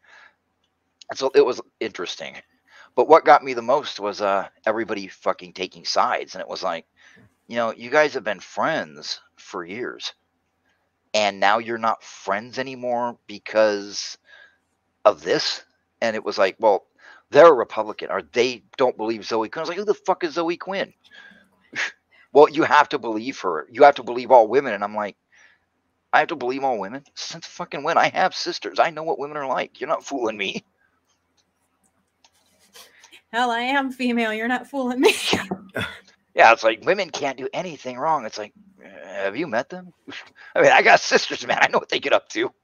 So it was interesting. But what got me the most was uh, everybody fucking taking sides. And it was like, you know, you guys have been friends for years. And now you're not friends anymore because of this. And it was like, well, they're a Republican, or they don't believe Zoe Quinn. I was like, who the fuck is Zoe Quinn? Well, you have to believe her. You have to believe all women. And I'm like, I have to believe all women? Since fucking when? I have sisters. I know what women are like. You're not fooling me. Hell, I am female. You're not fooling me. Yeah, it's like women can't do anything wrong. It's like, uh, have you met them? I mean, I got sisters, man. I know what they get up to.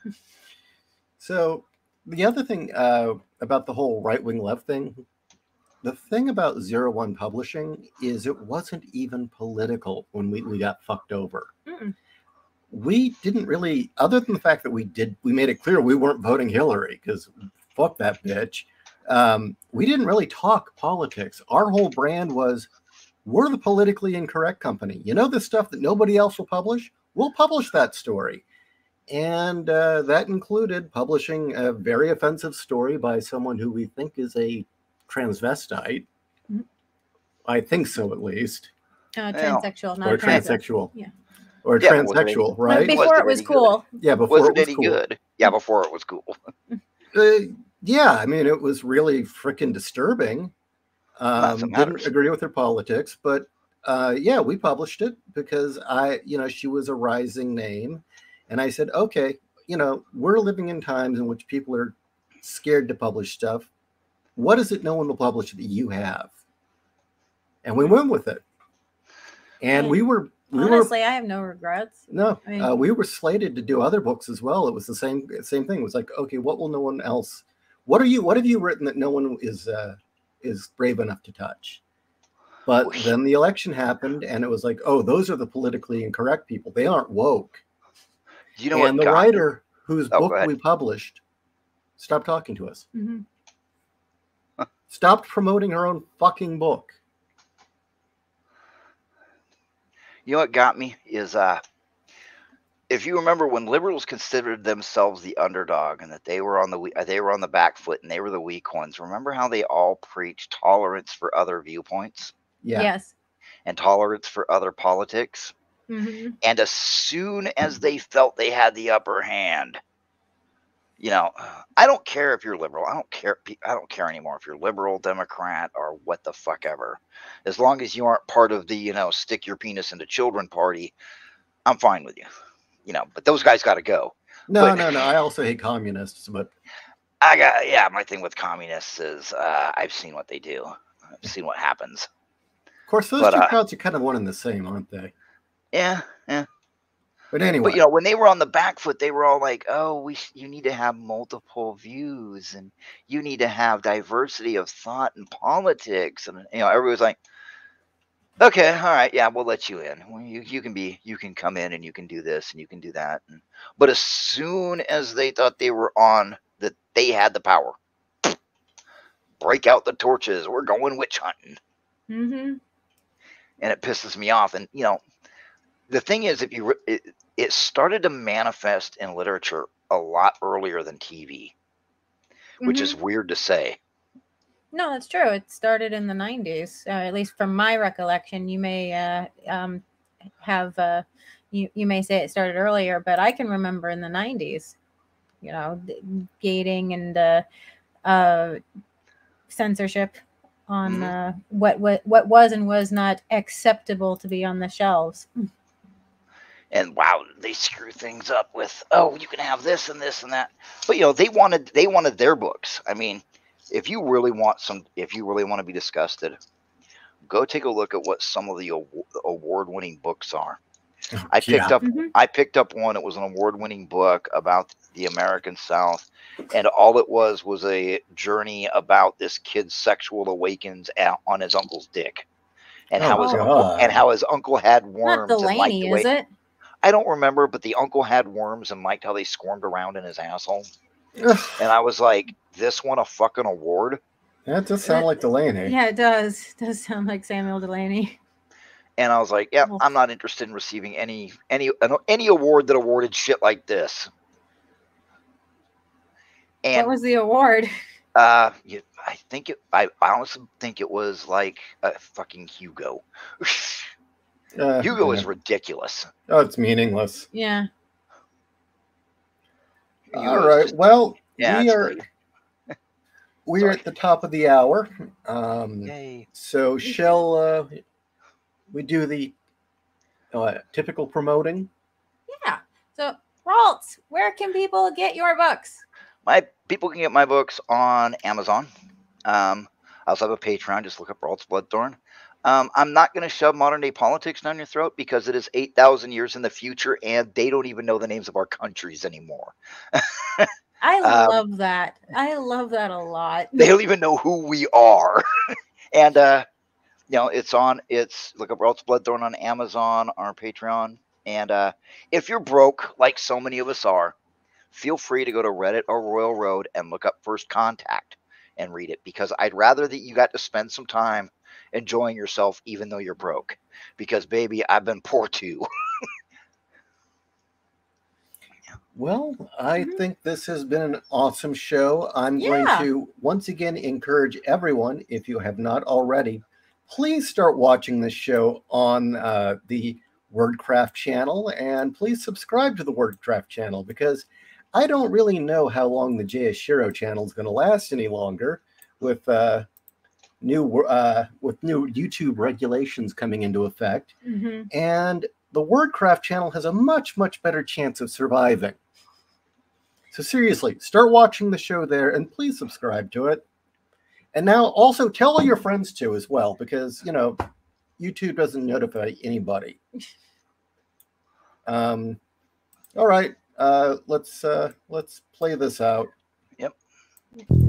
So the other thing uh, about the whole right-wing left thing, the thing about Zero One Publishing is it wasn't even political when we, we got fucked over. Mm-mm. We didn't really, other than the fact that we did, we made it clear we weren't voting Hillary because fuck that bitch. Um, we didn't really talk politics. Our whole brand was, we're the politically incorrect company. You know, the stuff that nobody else will publish? We'll publish that story. And uh, that included publishing a very offensive story by someone who we think is a transvestite. Mm-hmm. I think so, at least. Uh, transsexual, not or a trans- transsexual. Yeah. Or Yeah, transsexual, But right? before Was it it was any cool. Yeah, before Was it it was any cool. good? Yeah, before it was cool. Uh, yeah, I mean, it was really freaking disturbing. That's Um, what didn't matters. agree with her politics, but uh, yeah, we published it because I, you know, she was a rising name. And I said, okay, you know, we're living in times in which people are scared to publish stuff. What is it no one will publish that you have? And we went with it. And Yeah. we were, we Honestly, were, I have no regrets. no, I mean- uh, we were slated to do other books as well. It was the same, same thing. It was like, okay, what will no one else, what are you, what have you written that no one is, uh, is brave enough to touch? But then the election happened and it was like, oh, those are the politically incorrect people. They aren't woke. You know what and the got me? writer whose Oh, go book ahead. we published stopped talking to us. hmm Stopped promoting her own fucking book. You know what got me is uh, if you remember when liberals considered themselves the underdog and that they were on the we- uh, they were on the back foot and they were the weak ones. Remember how they all preached tolerance for other viewpoints Yeah. Yes. and tolerance for other politics? hmm And as soon as they felt they had the upper hand, you know, I don't care if you're liberal. I don't care. I don't care anymore if you're liberal, Democrat, or what the fuck ever. As long as you aren't part of the, you know, stick your penis into children party, I'm fine with you. You know, but those guys got to go. No, But- no, no. I also hate communists, but I got, yeah, my thing with communists is uh, I've seen what they do. I've seen what happens. of course those But, two uh, crowds are kind of one and the same, aren't they? Yeah, yeah. But anyway, But you know, when they were on the back foot, they were all like, "Oh, we sh- you need to have multiple views, and you need to have diversity of thought in politics." And you know, everybody was like, "Okay, all right, yeah, we'll let you in. Well, you you can be, you can come in, and you can do this, and you can do that." And, but as soon as they thought they were on, that they had the power, break out the torches. We're going witch hunting, hmm and it pisses me off. And you know, the thing is, if you re- it, it started to manifest in literature a lot earlier than T V, which is weird to say. No, that's true. It started in the nineties, uh, at least from my recollection. You may uh, um, have uh, you you may say it started earlier, but I can remember in the nineties. You know, th- gating and uh, uh, censorship on Mhm. uh, what what what was and was not acceptable to be on the shelves. And wow, they screw things up with, oh, you can have this and this and that. But you know, they wanted they wanted their books. I mean, if you really want some, if you really want to be disgusted, go take a look at what some of the awa- award-winning books are. I picked Yeah. up Mhm. I picked up one. It was an award-winning book about the American South, and all it was was a journey about this kid's sexual awakens a- on his uncle's dick, and Oh, how his God. uncle and how his uncle had Not worms and liked Delaney, the way. is it? I don't remember, but the uncle had worms and liked how they squirmed around in his asshole. Ugh, And I was like, "This won a fucking award." that does sound like Delaney. Yeah, it does. It does sound like Samuel Delaney. And I was like, "Yeah, Oof. I'm not interested in receiving any any any award that awarded shit like this." And What was the award? uh, you, I think it. I, I honestly think it was like a fucking Hugo. Uh, Hugo yeah. is ridiculous. Oh, it's meaningless. Yeah. Hugo All is right. just- Well, yeah, we it's are like, we're Sorry. at the top of the hour. Um, yay. so shall uh, we do the uh, typical promoting? Yeah. So, Raltz, where can people get your books? My people can get my books on Amazon. Um, I also have a Patreon. Just look up Ralt's Bloodthorn. Um, I'm not going to shove modern day politics down your throat because it is eight thousand years in the future and they don't even know the names of our countries anymore. I Um, love that. I love that a lot. They don't even know who we are. And, uh, you know, it's on, it's look up Ralt's Bloodthorn on Amazon, our Patreon. And uh, if you're broke, like so many of us are, feel free to go to Reddit or Royal Road and look up First Contact and read it because I'd rather that you got to spend some time enjoying yourself even though you're broke because baby I've been poor too. Well, I Mhm. think this has been an awesome show. I'm going Yeah. to once again encourage everyone, if you have not already, please start watching this show on uh, the WordCraft channel and please subscribe to the WordCraft channel because I don't really know how long the J S Shiro channel is going to last any longer with uh, new uh, with new YouTube regulations coming into effect. Mhm. And the WordCraft channel has a much, much better chance of surviving. So seriously, start watching the show there and please subscribe to it. And now also tell all your friends too as well, because, you know, YouTube doesn't notify anybody. Um, all right, uh, let's, uh, let's play this out. Yep.